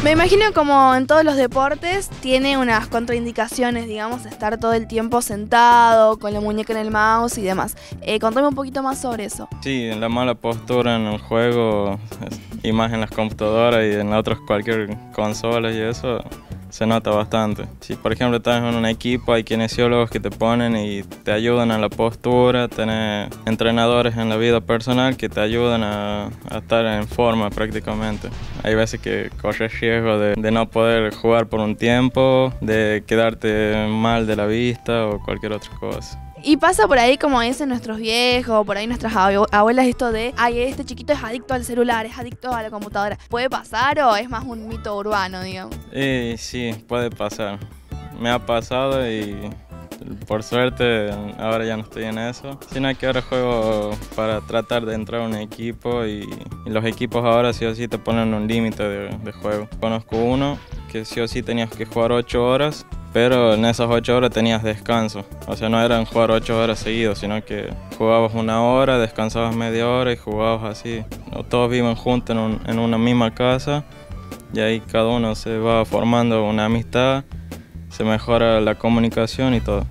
S18: Me imagino como en todos los deportes tiene unas contraindicaciones, digamos, estar todo el tiempo sentado, con la muñeca en el mouse y demás. Eh, contame un poquito más sobre eso.
S19: Sí, la mala postura en el juego, y más en las computadoras y en otras cualquier consola y eso, se nota bastante. Si por ejemplo estás en un equipo, hay kinesiólogos que te ponen y te ayudan a la postura, tenés entrenadores en la vida personal que te ayudan a, a estar en forma prácticamente. Hay veces que corres riesgo de, de no poder jugar por un tiempo, de quedarte mal de la vista o cualquier otra cosa.
S18: Y pasa por ahí, como dicen nuestros viejos, por ahí nuestras abuelas, esto de, ay, este chiquito es adicto al celular, es adicto a la computadora. ¿Puede pasar o es más un mito urbano, digamos?
S19: Eh, sí, puede pasar. Me ha pasado y por suerte ahora ya no estoy en eso. Sino que ahora juego para tratar de entrar a un equipo y, y los equipos ahora sí o sí te ponen un límite de, de juego. Conozco uno que sí o sí tenías que jugar ocho horas. Pero en esas ocho horas tenías descanso, o sea, no eran jugar ocho horas seguidos, sino que jugabas una hora, descansabas media hora y jugabas así. Todos viven juntos en, un, en una misma casa y ahí cada uno se va formando una amistad, se mejora la comunicación y todo.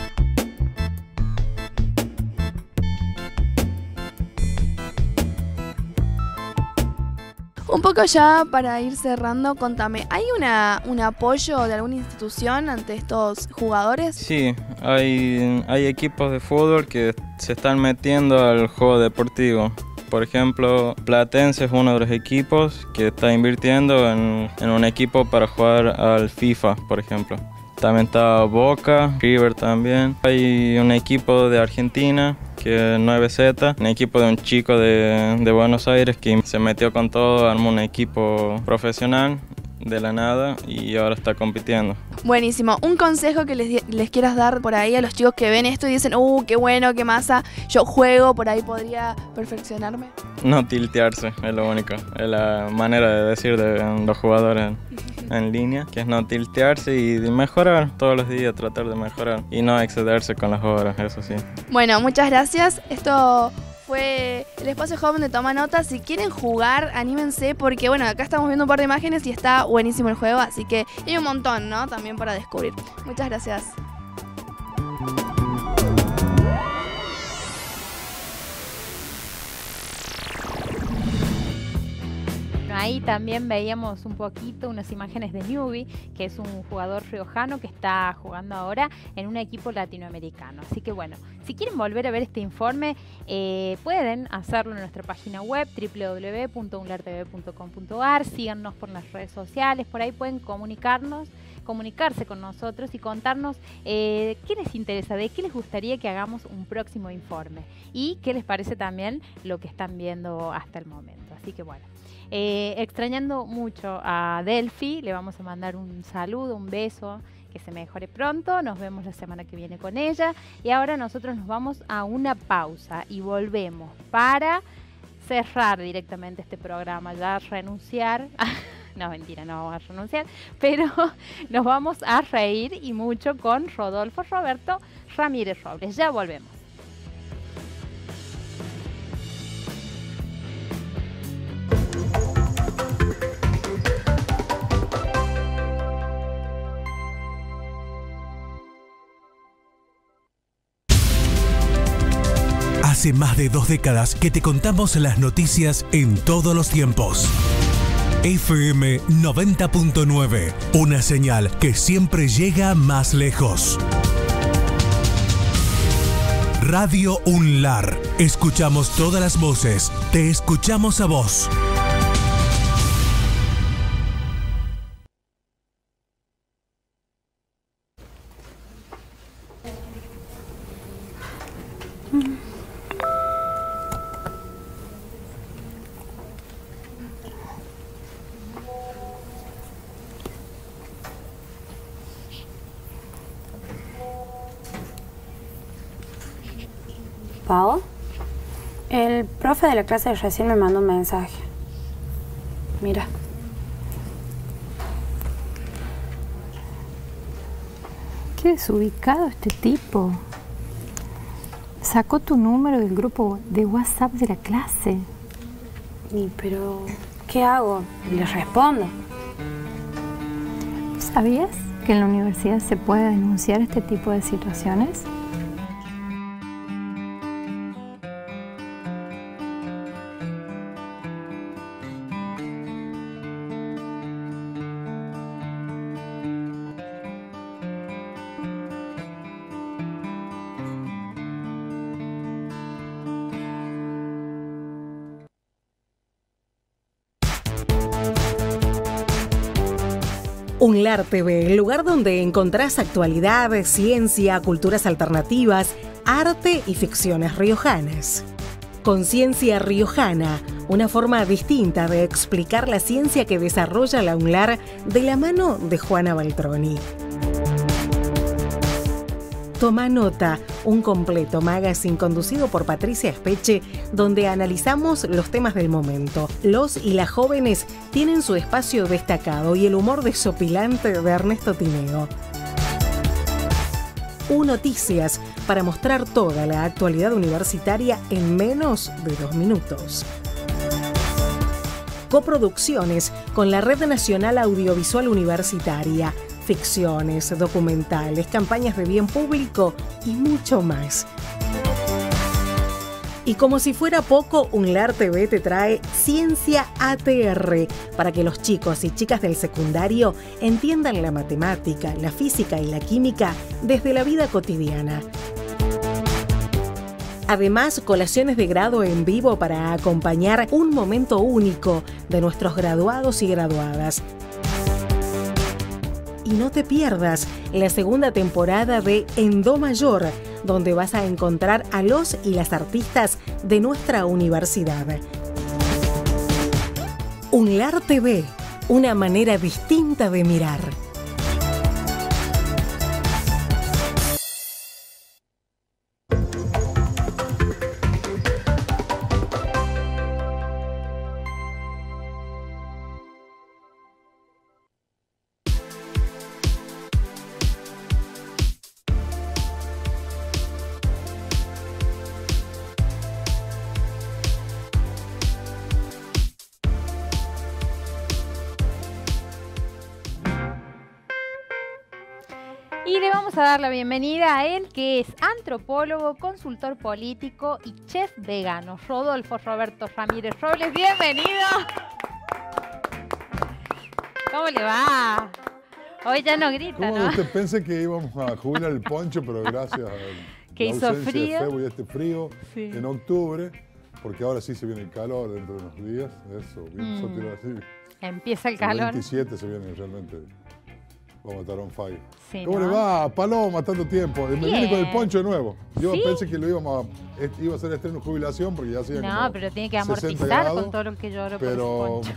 S18: Un poco ya para ir cerrando, contame, ¿hay una, un apoyo de alguna institución ante estos jugadores?
S19: Sí, hay, hay equipos de fútbol que se están metiendo al juego deportivo. Por ejemplo, Platense es uno de los equipos que está invirtiendo en, en un equipo para jugar al FIFA, por ejemplo. También está Boca, River también. Hay un equipo de Argentina que es nueve Z, un equipo de un chico de, de Buenos Aires que se metió con todo, armó un equipo profesional de la nada y ahora está compitiendo.
S18: Buenísimo. Un consejo que les, les quieras dar por ahí a los chicos que ven esto y dicen, uh, qué bueno, qué masa, yo juego, por ahí podría perfeccionarme.
S19: No tiltearse, es lo único. Es la manera de decir de los jugadores en, en línea, que es no tiltearse y mejorar todos los días, tratar de mejorar y no excederse con las horas, eso sí.
S18: Bueno, muchas gracias. Esto fue el espacio joven de Toma Nota. Si quieren jugar, anímense porque, bueno, acá estamos viendo un par de imágenes y está buenísimo el juego, así que hay un montón, ¿no? También para descubrir. Muchas gracias.
S1: Ahí también veíamos un poquito unas imágenes de Newby, que es un jugador riojano que está jugando ahora en un equipo latinoamericano. Así que bueno, si quieren volver a ver este informe, eh, pueden hacerlo en nuestra página web doble u doble u doble u punto unlar t v punto com punto a r. Síganos por las redes sociales, por ahí pueden comunicarnos, comunicarse con nosotros y contarnos eh, qué les interesa, de qué les gustaría que hagamos un próximo informe y qué les parece también lo que están viendo hasta el momento. Así que bueno. Eh, extrañando mucho a Delphi, le vamos a mandar un saludo, un beso, que se mejore pronto, nos vemos la semana que viene con ella y ahora nosotros nos vamos a una pausa y volvemos para cerrar directamente este programa, ya renunciar, no mentira, no vamos a renunciar, pero nos vamos a reír y mucho con Rodolfo Roberto Ramírez Robles, ya volvemos.
S16: Hace más de dos décadas que te contamos las noticias en todos los tiempos. F M noventa punto nueve, una señal que siempre llega más lejos. Radio Unlar. Escuchamos todas las voces. Te escuchamos a vos.
S20: Pau, el profe de la clase de recién me mandó un mensaje. Mira.
S21: Qué desubicado este tipo. Sacó tu número del grupo de WhatsApp de la clase.
S20: Y, pero, ¿qué hago? ¿Le respondo?
S21: ¿Sabías que en la universidad se puede denunciar este tipo de situaciones?
S17: UNLAR T V, el lugar donde encontrás actualidad, ciencia, culturas alternativas, arte y ficciones riojanas. Conciencia Riojana, una forma distinta de explicar la ciencia que desarrolla la UNLAR de la mano de Juana Baltroni. Toma Nota, un completo magazine conducido por Patricia Espeche, donde analizamos los temas del momento. Los y las jóvenes tienen su espacio destacado y el humor desopilante de Ernesto Tineo. U Noticias, para mostrar toda la actualidad universitaria en menos de dos minutos. Coproducciones con la Red Nacional Audiovisual Universitaria. Ficciones, documentales, campañas de bien público y mucho más. Y como si fuera poco, UNLAR T V te trae Ciencia A T R para que los chicos y chicas del secundario entiendan la matemática, la física y la química desde la vida cotidiana. Además, colaciones de grado en vivo para acompañar un momento único de nuestros graduados y graduadas. Y no te pierdas la segunda temporada de En Do Mayor, donde vas a encontrar a los y las artistas de nuestra universidad. UNLAR T V, una manera distinta de mirar.
S1: Y le vamos a dar la bienvenida a él, que es antropólogo, consultor político y chef vegano, Rodolfo Roberto Ramírez Robles. ¡Bienvenido! ¿Cómo le va? Hoy ya no grita,
S3: ¿Cómo
S1: ¿no?
S3: usted pensé que íbamos a jubilar el poncho, pero gracias a
S1: que
S3: la
S1: hizo
S3: ausencia
S1: frío.
S3: de Febo y este frío
S1: Sí.
S3: en octubre, porque ahora sí se viene el calor dentro de unos días, eso, bien,
S1: Mm.
S3: eso te iba a decir.
S1: Empieza el
S3: El
S1: calor.
S3: veintisiete se viene realmente, vamos a estar on fire.
S1: Sí,
S3: ¿Cómo
S1: ¿no?
S3: le va? Paloma, tanto tiempo. Me
S1: Bien.
S3: viene con el poncho de nuevo. Yo
S1: ¿Sí?
S3: pensé que lo íbamos a, est- iba a ser estreno jubilación, porque ya hacía
S1: No,
S3: como
S1: pero tiene que
S3: sesenta
S1: amortizar
S3: grados,
S1: con todo lo que lloro por
S3: pero
S1: ese poncho.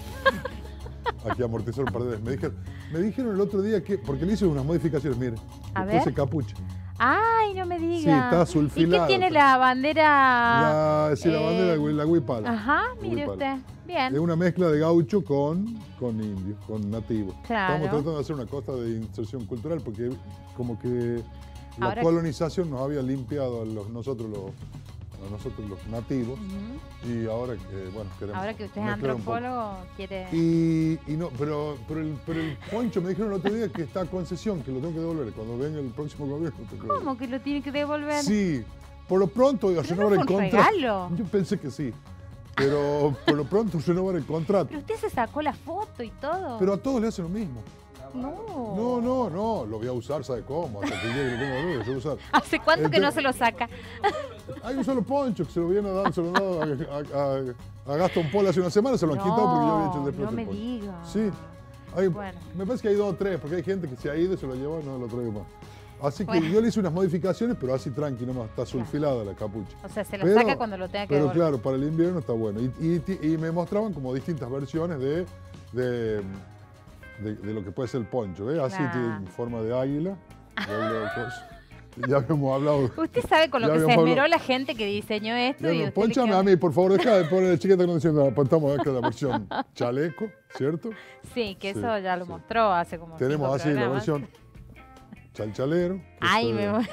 S3: aquí amortizar un par de veces. Me dijeron, me dijeron el otro día que, porque le hice unas modificaciones, mire,
S1: A
S3: le puse
S1: ver.
S3: capucha.
S1: Ay, no me diga.
S3: Sí, está
S1: ¿Y
S3: sulfilado.
S1: qué tiene la bandera?
S3: La, sí, la
S1: eh,
S3: bandera de la Huipala.
S1: Ajá, mire
S3: Huipala.
S1: usted. Bien.
S3: Es una mezcla de gaucho con, con indio, con nativo.
S1: Claro.
S3: Estamos tratando de hacer una cosa de inserción cultural porque como que la
S1: Ahora-
S3: colonización nos había limpiado a los, nosotros los a nosotros los nativos y ahora que bueno queremos
S1: Ahora que usted es
S3: mezclar un poco.
S1: antropólogo, quiere...
S3: Y, y no, pero, pero, el, pero el poncho me dijeron el otro día que está a concesión, que lo tengo que devolver cuando venga el próximo gobierno. lo tengo que
S1: ¿Cómo que lo tiene que devolver?
S3: Sí, por lo pronto renovar
S1: no
S3: el
S1: fue un
S3: contrato.
S1: regalo.
S3: Yo pensé que sí, pero por lo pronto renovar el contrato.
S1: Pero usted se sacó la foto y todo.
S3: Pero a todos le hacen lo mismo.
S1: No.
S3: No, no, no, lo voy a usar, ¿sabe cómo? Hasta que llegue lo tengo que lo voy a usar.
S1: ¿Hace cuánto
S3: El
S1: que no
S3: tema-
S1: se lo saca?
S3: Hay un solo poncho que se lo viene a dar, se lo han dado a, a, a, a Gastón Paul hace una semana, se lo han
S1: No,
S3: quitado porque yo había hecho el desplante
S1: no me
S3: del poncho.
S1: diga.
S3: Sí. Hay-
S1: Bueno.
S3: Me parece que hay dos o tres, porque hay gente que se ha ido y se lo llevó y no lo traigo más. Así que
S1: Bueno.
S3: yo le hice unas modificaciones, pero así tranqui, nomás, está sulfilada la capucha.
S1: O sea, se lo
S3: Pero-
S1: saca cuando lo tenga que
S3: Pero
S1: devolver.
S3: claro, para el invierno está bueno. Y, y- y me mostraban como distintas versiones de, de, de- de lo que puede ser el poncho. ¿Ves? Así
S1: Claro.
S3: tiene forma de águila. de águila de coso. Ya habíamos hablado.
S1: Usted sabe con lo
S3: ya
S1: que se
S3: habíamos
S1: esmeró
S3: hablado-
S1: la gente que diseñó esto.
S3: Ya
S1: y
S3: no,
S1: usted le
S3: Pónchame
S1: quedó-
S3: a mí, por favor, deja de poner chiquita que no diciendo, estamos acá en la versión chaleco, ¿cierto?
S1: Sí, que
S3: Sí,
S1: eso ya lo mostró hace como
S3: Tenemos
S1: cinco
S3: así la
S1: programas.
S3: versión chalchalero. que
S1: Ay,
S3: se-
S1: me muero.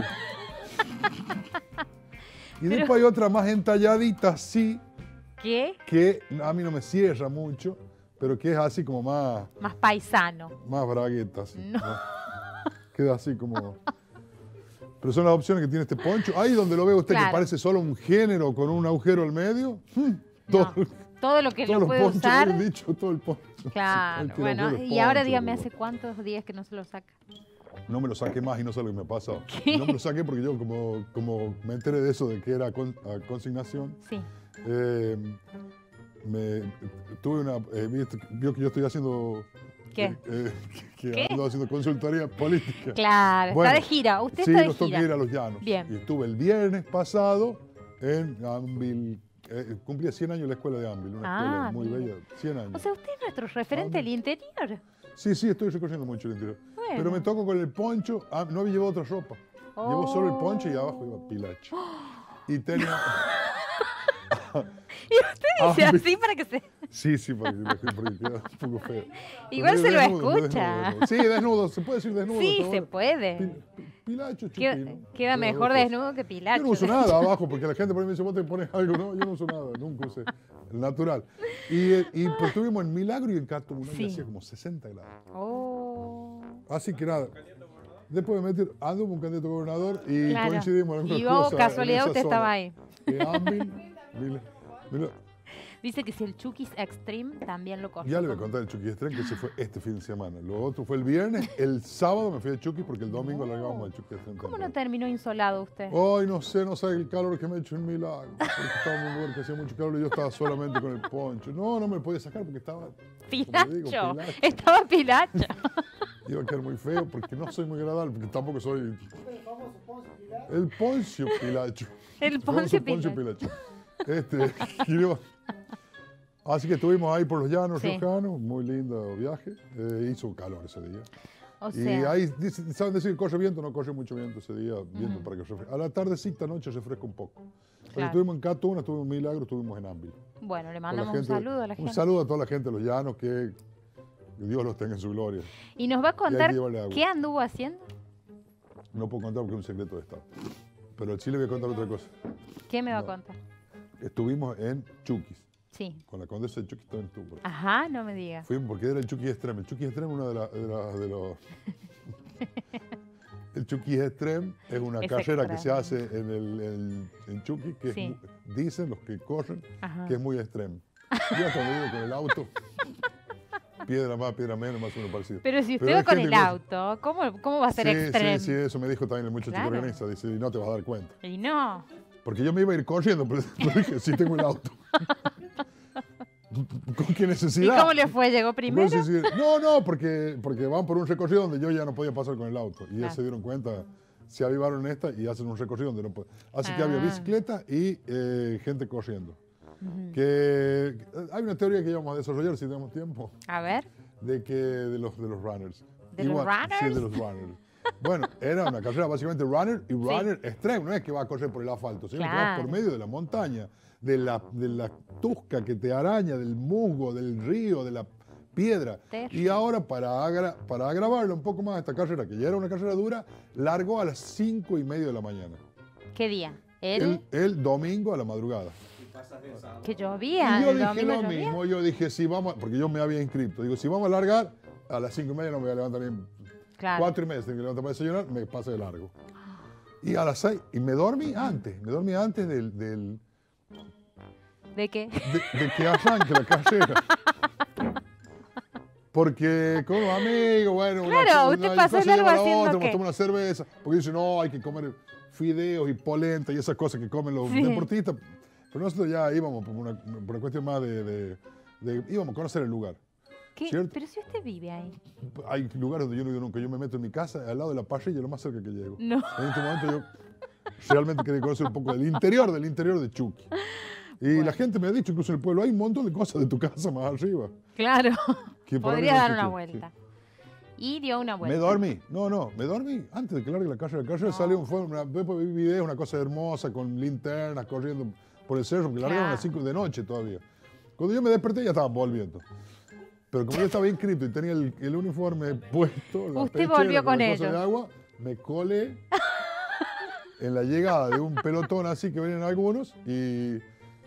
S3: Y después hay otra más entalladita, así,
S1: ¿Qué?
S3: que a mí no me cierra mucho, pero que es así como más...
S1: Más paisano.
S3: Más bragueta, así.
S1: No.
S3: Más, queda así como... Pero son las opciones que tiene este poncho. Ahí donde lo ve usted,
S1: Claro.
S3: que parece solo un género con un agujero al medio. Hmm, todo,
S1: Todo lo que
S3: todos
S1: lo
S3: los
S1: puede
S3: ponchos,
S1: usar.
S3: bien dicho, todo el poncho.
S1: Claro,
S3: El que
S1: bueno,
S3: lo quiere
S1: y ahora
S3: poncho,
S1: dígame,
S3: pero
S1: ¿hace cuántos días que no se lo saca?
S3: No me lo saqué más y no sé lo que me pasa.
S1: ¿Qué?
S3: No me lo saqué porque yo como, como me enteré de eso, de que era con- a consignación.
S1: Sí.
S3: eh, me, tuve una... eh, viste- vio que yo estoy haciendo...
S1: ¿Qué?
S3: eh, que
S1: ¿Qué?
S3: ando haciendo consultoría política.
S1: Claro,
S3: Bueno,
S1: está de gira. Usted
S3: sí,
S1: está de
S3: nos toca
S1: gira.
S3: ir a los llanos.
S1: Bien.
S3: Y estuve el viernes pasado en Ambil. Eh, cumplía cien años la escuela de Ambil, una
S1: Ah,
S3: escuela muy
S1: mire.
S3: bella, cien años.
S1: O sea, usted es nuestro referente del interior.
S3: Sí, sí, estoy recorriendo mucho el interior.
S1: Bueno.
S3: Pero me toco con el poncho, ah, no había llevado otra ropa. Llevó solo el poncho y abajo iba pilacho. Y tenía...
S1: Y usted dice
S3: Ah,
S1: así para que se...
S3: Sí, sí, porque, porque queda un poco feo.
S1: Igual
S3: Pero
S1: se lo
S3: desnudo,
S1: escucha.
S3: desnudo, desnudo. Sí, desnudo, se puede decir desnudo.
S1: Sí,
S3: hasta
S1: se
S3: ahora.
S1: puede.
S3: Pilacho,
S1: Queda,
S3: chupino.
S1: queda
S3: Son las
S1: mejor
S3: dos cosas.
S1: desnudo que pilacho.
S3: Yo no uso nada abajo, porque la gente por ahí me dice, vos te pones algo, no, yo no uso nada, nunca usé. El natural. Y, eh, y pues estuvimos en Milagro y en Catumunay,
S1: Sí.
S3: hacía como sesenta grados.
S1: Oh.
S3: Así que nada. Después de meter, anduvo un candidato a gobernador y
S1: Claro.
S3: coincidimos en algunas
S1: Y vos,
S3: cosas.
S1: casualidad,
S3: en esa
S1: usted estaba
S3: zona.
S1: ahí.
S3: En Ambil, Mila- Mila-
S1: Dice que si el Chukis Extreme también lo coge.
S3: Ya le voy a contar el Chucky Extreme, que se fue este fin de semana. Lo otro fue el viernes, el sábado me fui al Chucky porque el domingo largábamos al Chucky Extreme.
S1: ¿Cómo no terminó insolado usted?
S3: Ay, no sé, no sabe el calor que me ha hecho en Milagro. Porque estaba muy bueno, que hacía mucho calor y yo estaba solamente con el poncho. No, no me lo podía sacar porque estaba... como
S1: Pilacho.
S3: le digo, pilacho.
S1: Estaba pilacho.
S3: Iba a quedar muy feo porque no soy muy agradable, porque tampoco soy... El Poncio Pilacho.
S1: El
S3: famoso
S1: Poncio
S3: Poncio
S1: Pilacho.
S3: Pilacho. Este, y yo- Así que estuvimos ahí por los llanos
S1: Sí.
S3: riojanos, muy lindo viaje. Eh, hizo calor ese día.
S1: O
S3: y
S1: sea-
S3: ahí dice- saben decir que corre viento, no corre mucho viento ese día, viento para que refresque. A la tardecita, noche refresca un poco. Porque
S1: Claro.
S3: estuvimos en Catuna, estuvimos en Milagro, estuvimos en Ambil.
S1: Bueno, le
S3: Con la
S1: mandamos un
S3: gente-
S1: saludo a la gente.
S3: Un saludo a toda la gente de los llanos, que Dios los tenga en su gloria.
S1: Y nos va a
S3: Y hay
S1: contar
S3: que llevarle agua.
S1: qué anduvo haciendo.
S3: No puedo contar porque es un secreto de Estado. Pero sí le voy a contar otra cosa.
S1: ¿Qué me va a contar?
S3: Estuvimos en Chukis.
S1: Sí.
S3: Con la condesa de Chukis también estuvo por ahí.
S1: Ajá, no me diga.
S3: Fuimos porque era el Chucky Extreme. El Chucky Extreme es uno de, la- de la- de los... El Chucky Extreme es una
S1: Es
S3: carrera que
S1: extremo.
S3: se hace en, el, en, en Chucky, que es
S1: Sí.
S3: mu- dicen los que corren,
S1: Ajá.
S3: que es muy extremo. Yo hasta me digo con el auto, piedra más, piedra menos, más o menos parecido.
S1: Pero si usted
S3: hay
S1: va con
S3: gente
S1: el
S3: que-
S1: auto, ¿cómo, cómo va a ser
S3: sí,
S1: extremo?
S3: Sí, sí, eso me dijo también el muchacho
S1: Claro.
S3: que organiza. Dice, y no te vas a dar cuenta.
S1: Y no.
S3: Porque yo me iba a ir corriendo, pero, pero dije, sí tengo el auto. ¿Con qué
S1: ¿Y
S3: necesidad?
S1: cómo le fue? ¿Llegó primero?
S3: No, sí, sí. no, no, porque, porque van por un recorrido donde yo ya no podía pasar con el auto. Y ellos
S1: Claro.
S3: se dieron cuenta, se avivaron en esta y hacen un recorrido donde no pueden. Así que había
S1: Ah.
S3: bicicleta y eh, gente corriendo.
S1: Ujú.
S3: Que eh, hay una teoría que íbamos a desarrollar si tenemos tiempo,
S1: A ver.
S3: de que de los, de los runners.
S1: ¿De los runners?
S3: Sí, de los runners. Bueno, era una carrera básicamente runner y runner extreme. No es que va a correr por el asfalto, sino que va
S1: Claro.
S3: por medio de la montaña, de la, de la tusca que te araña, del musgo, del río, de la piedra.
S1: Terrible.
S3: Y ahora, para, agra- para agravarlo un poco más esta carrera, que ya era una carrera dura, largó a las cinco y media de la mañana.
S1: ¿Qué día? ¿El?
S3: El, el domingo a la madrugada.
S1: Que llovía.
S3: Y yo
S1: el
S3: dije
S1: domingo
S3: lo
S1: llovía.
S3: mismo, yo dije, si vamos, a- porque yo me había inscrito, digo, si vamos a largar, a las cinco y media no me voy a levantar ni
S1: Claro.
S3: cuatro y media, tengo que levantar para desayunar, me pasé de largo. Y a las seis, y me dormí antes, me dormí antes del, del-
S1: ¿De qué?
S3: de, de que arranque la carrera. Porque con los amigos, bueno,
S1: Claro,
S3: una,
S1: usted
S3: una
S1: pasó
S3: cosa
S1: largo
S3: lleva a la
S1: haciendo
S3: otra,
S1: qué.
S3: vamos a tomar una cerveza, porque dicen, no, hay que comer fideos y polenta y esas cosas que comen los
S1: Sí.
S3: deportistas. Pero nosotros ya íbamos por una, por una cuestión más de, de- de- íbamos a conocer el lugar.
S1: ¿Qué?
S3: ¿Cierto?
S1: Pero si usted vive ahí.
S3: Hay lugares donde yo no vivo nunca. Yo me meto en mi casa, al lado de la parrilla, lo más cerca que llego.
S1: No.
S3: En este momento yo realmente quería conocer un poco del interior, del interior de Chucky. Y la gente me ha dicho, incluso en el pueblo, hay un montón de cosas de tu casa más arriba.
S1: Claro.
S3: Que para mí
S1: Podría
S3: no
S1: dar una
S3: existe.
S1: vuelta. Y dio una vuelta.
S3: Me dormí. No, no, me dormí antes de que largue la carrera. La carrera salió, fue una, después vi videos, una cosa hermosa, con linternas corriendo por el cerro, porque largaron a las
S1: Claro.
S3: cinco de noche todavía. Cuando yo me desperté ya estaban volviendo. Pero como yo estaba inscrito y tenía el, el uniforme puesto, la
S1: Usted
S3: pechera
S1: volvió con
S3: la cosa
S1: ellos.
S3: de agua, me colé en la llegada de un pelotón así que venían algunos y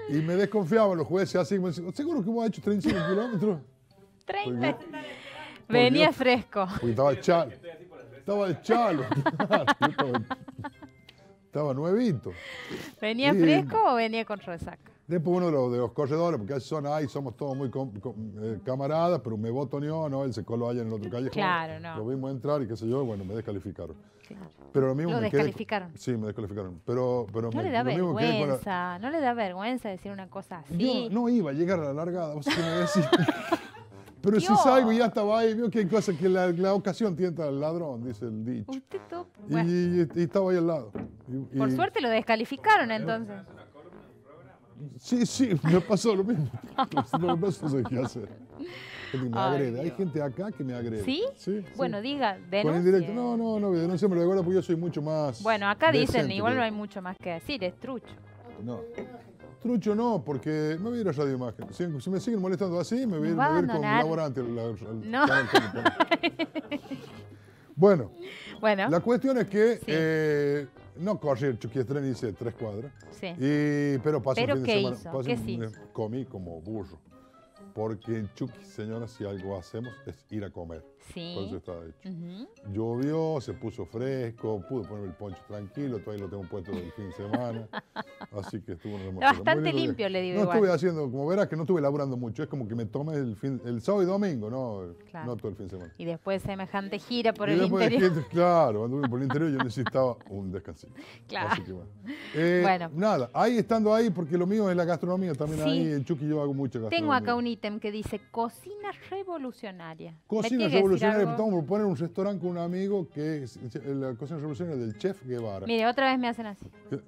S3: Y me desconfiaban los jueces así, me decían, ¿seguro que vos has hecho treinta y cinco kilómetros?
S1: treinta. Venía
S3: Dios,
S1: fresco.
S3: Porque estaba chalo. Estaba de chalo. Estaba, estaba nuevito.
S1: ¿Venía
S3: Y
S1: fresco o venía con resaca?
S3: Después uno de los, de los corredores, porque son ahí, somos todos muy com, com, eh, camaradas, pero me botoneó, ¿no? Él se coló allá en el otro callejón.
S1: Claro, no.
S3: Lo vimos entrar y qué sé yo, bueno, me descalificaron.
S1: Claro.
S3: Pero lo mismo
S1: ¿Lo
S3: me quedé-
S1: descalificaron?
S3: sí, me descalificaron. Pero, pero
S1: No
S3: me,
S1: le da
S3: lo mismo quedé con la-
S1: vergüenza, no le da vergüenza decir una cosa así.
S3: Yo no iba a llegar a la largada, vos qué me decís. Pero si
S1: Dios.
S3: salgo y ya estaba ahí, vio que hay cosas que la, la ocasión tienta al ladrón, dice el dicho.
S1: Usted todo-
S3: Y,
S1: bueno,
S3: y- y estaba ahí al lado. Y-
S1: por
S3: y-
S1: suerte lo descalificaron entonces.
S3: Sí, sí, me pasó lo mismo. No, no sé qué hacer. Gente que me
S1: Ay,
S3: agrede. Hay
S1: Dios.
S3: gente acá que me agrede.
S1: ¿Sí?
S3: Sí.
S1: Bueno, diga,
S3: Con
S1: denuncie.
S3: indirecto. No, no, no, denuncia me lo recuerda porque yo soy mucho más.
S1: Bueno, acá dicen,
S3: decente,
S1: igual
S3: pero-
S1: no hay mucho más que decir, es trucho.
S3: No. Trucho no, porque me voy a ir a Radio Imagen. Si, si me siguen molestando así, me voy a ir,
S1: Nos va
S3: me
S1: a
S3: voy a ir como
S1: abandonar.
S3: laborante al, al- al
S1: No.
S3: canal que me pone. Bueno,
S1: Bueno,
S3: la cuestión es que eh, no corrí el Chuquiestren, hice tres cuadras.
S1: Sí.
S3: Y, pero pasé
S1: ¿Pero
S3: un fin
S1: qué
S3: de semana.
S1: hizo?
S3: pasé
S1: ¿Qué
S3: un-
S1: sí hizo?
S3: Comí como burro. Porque en Chuqui, señora, si algo hacemos es ir a comer.
S1: Sí.
S3: Por eso estaba hecho.
S1: Ujú.
S3: Llovió, se puso fresco, pude ponerme el poncho tranquilo, todavía lo tengo puesto del fin de semana. Así que estuvo una hermosura. Muy
S1: bastante
S3: lindo día.
S1: limpio, le digo
S3: No
S1: igual.
S3: estuve haciendo, como verás que no estuve laburando mucho, es como que me tomé el, fin, el sábado y domingo, no,
S1: Claro.
S3: no todo el fin de semana.
S1: Y después semejante gira por
S3: Y
S1: el
S3: después,
S1: interior.
S3: gente- claro, anduve por el interior yo necesitaba un descansito.
S1: Claro.
S3: Así que bueno. Eh,
S1: Bueno.
S3: Nada, ahí estando ahí, porque lo mío es la gastronomía, también
S1: Sí.
S3: ahí en Chuqui yo hago mucha gastronomía.
S1: Tengo acá un ítem que dice cocina revolucionaria. ¿Me
S3: Cocina
S1: tiene que decir
S3: revolucionaria,
S1: algo?
S3: estamos por poner un restaurante con un amigo que es es la cocina revolucionaria del chef Guevara.
S1: Mire, otra vez me hacen así.
S3: ¿Qué?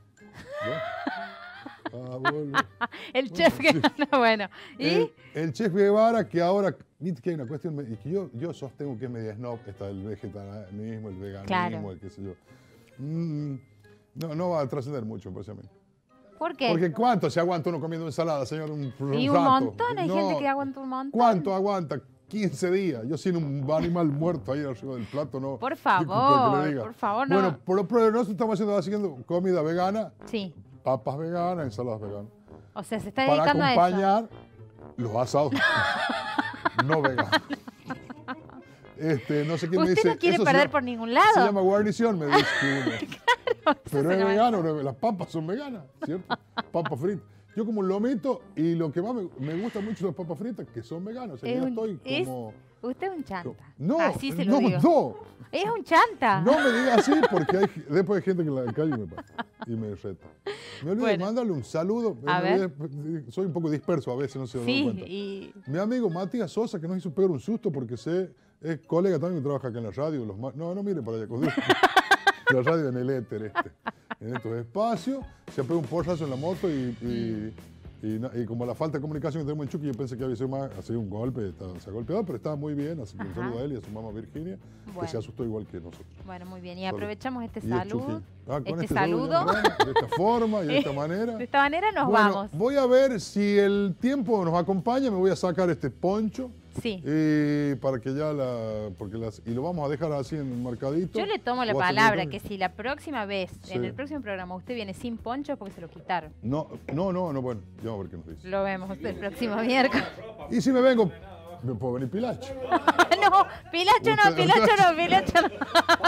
S3: Ah, bueno.
S1: El chef que... no, bueno. ¿Y?
S3: El, el chef Guevara, que ahora, viste que hay una cuestión, y que yo, yo sostengo que es media snob, está el vegetarianismo, el veganismo,
S1: Claro.
S3: el qué sé yo. Mm, no, no va a trascender mucho, me parece a mí.
S1: ¿Por qué?
S3: Porque ¿cuánto se aguanta uno comiendo ensalada, señor? Un,
S1: y un
S3: rato.
S1: montón, hay
S3: No,
S1: gente que aguanta un montón.
S3: ¿Cuánto aguanta? quince días. Yo sin un animal muerto ahí arriba del plato, no.
S1: Por
S3: disculpe que
S1: favor,
S3: le diga.
S1: por favor, no.
S3: Bueno, por, por nosotros estamos haciendo, haciendo comida vegana,
S1: Sí.
S3: papas veganas, ensaladas veganas.
S1: O sea, se está
S3: Para
S1: dedicando a eso.
S3: acompañar los asados no veganos. Este, no sé quién me
S1: Usted
S3: dice.
S1: no quiere
S3: eso se
S1: perder
S3: llama-
S1: por ningún lado.
S3: Se llama guarnición, me dice uno.
S1: Claro,
S3: Pero
S1: se
S3: es
S1: llama-
S3: vegano, no- las papas son veganas, ¿cierto? Papas fritas. Yo como un lomito y lo que más me, me gusta mucho las papas fritas, que son veganas. O sea,
S1: Es
S3: yo
S1: un-
S3: estoy
S1: es-
S3: como...
S1: Usted es un chanta.
S3: No,
S1: Así se lo
S3: no,
S1: digo.
S3: no.
S1: Es un chanta.
S3: No me diga así porque hay, después hay gente que en la calle me pasa y me reta. Me olvidé de
S1: Bueno.
S3: mandarle un saludo.
S1: A
S3: Me
S1: ver.
S3: olvidé- soy un poco disperso a veces, no se dan
S1: Sí,
S3: cuenta.
S1: y...
S3: Mi amigo Matías Sosa, que nos hizo pegar un susto porque sé, es colega también que trabaja acá en la radio. Los ma- no, no mire para allá. con- La radio en el éter este. En estos espacios. Se pegó un porrazo en la moto y... y y, na- y como la falta de comunicación que tenemos en Chuqui, yo pensé que había sido más, ha sido un golpe, está- se ha golpeado, pero estaba muy bien, así que un
S1: Ajá.
S3: saludo a él y a su mamá Virginia,
S1: Bueno.
S3: que se asustó igual que nosotros.
S1: Bueno, muy bien. Y
S3: Salud.
S1: aprovechamos este
S3: Y es
S1: saludo.
S3: Chuqui. Ah, con
S1: este,
S3: este
S1: saludo.
S3: saludo ya nos vamos, de esta forma y de esta manera.
S1: De esta manera nos
S3: Bueno,
S1: vamos.
S3: voy a ver si el tiempo nos acompaña, me voy a sacar este poncho.
S1: Sí.
S3: Y para que ya la. Porque las, y lo vamos a dejar así en el marcadito.
S1: Yo le tomo la
S3: ¿O vas a
S1: palabra
S3: tener-
S1: que si la próxima vez,
S3: Sí.
S1: en el próximo programa, usted viene sin poncho es porque se lo quitaron.
S3: No, no, no, no, bueno, ya vamos a ver qué nos dice.
S1: Lo vemos el próximo miércoles.
S3: Y si me vengo, me puedo venir Pilacho.
S1: No, Pilacho no,
S3: Usted-
S1: Pilacho no, Pilacho no.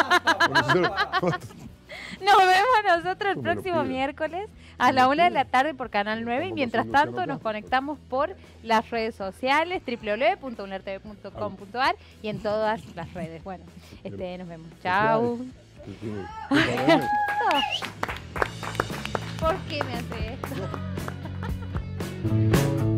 S1: Nos vemos nosotros el
S3: ¿Cómo lo
S1: próximo
S3: pide?
S1: miércoles a la una de la tarde por Canal nueve y
S3: ¿Cómo
S1: mientras
S3: se lo
S1: tanto
S3: acá?
S1: nos conectamos por las redes sociales doble u doble u doble u punto uner t v punto com punto a r y en todas las redes. Bueno, este, nos vemos. Chao. ¿Por qué me hace esto?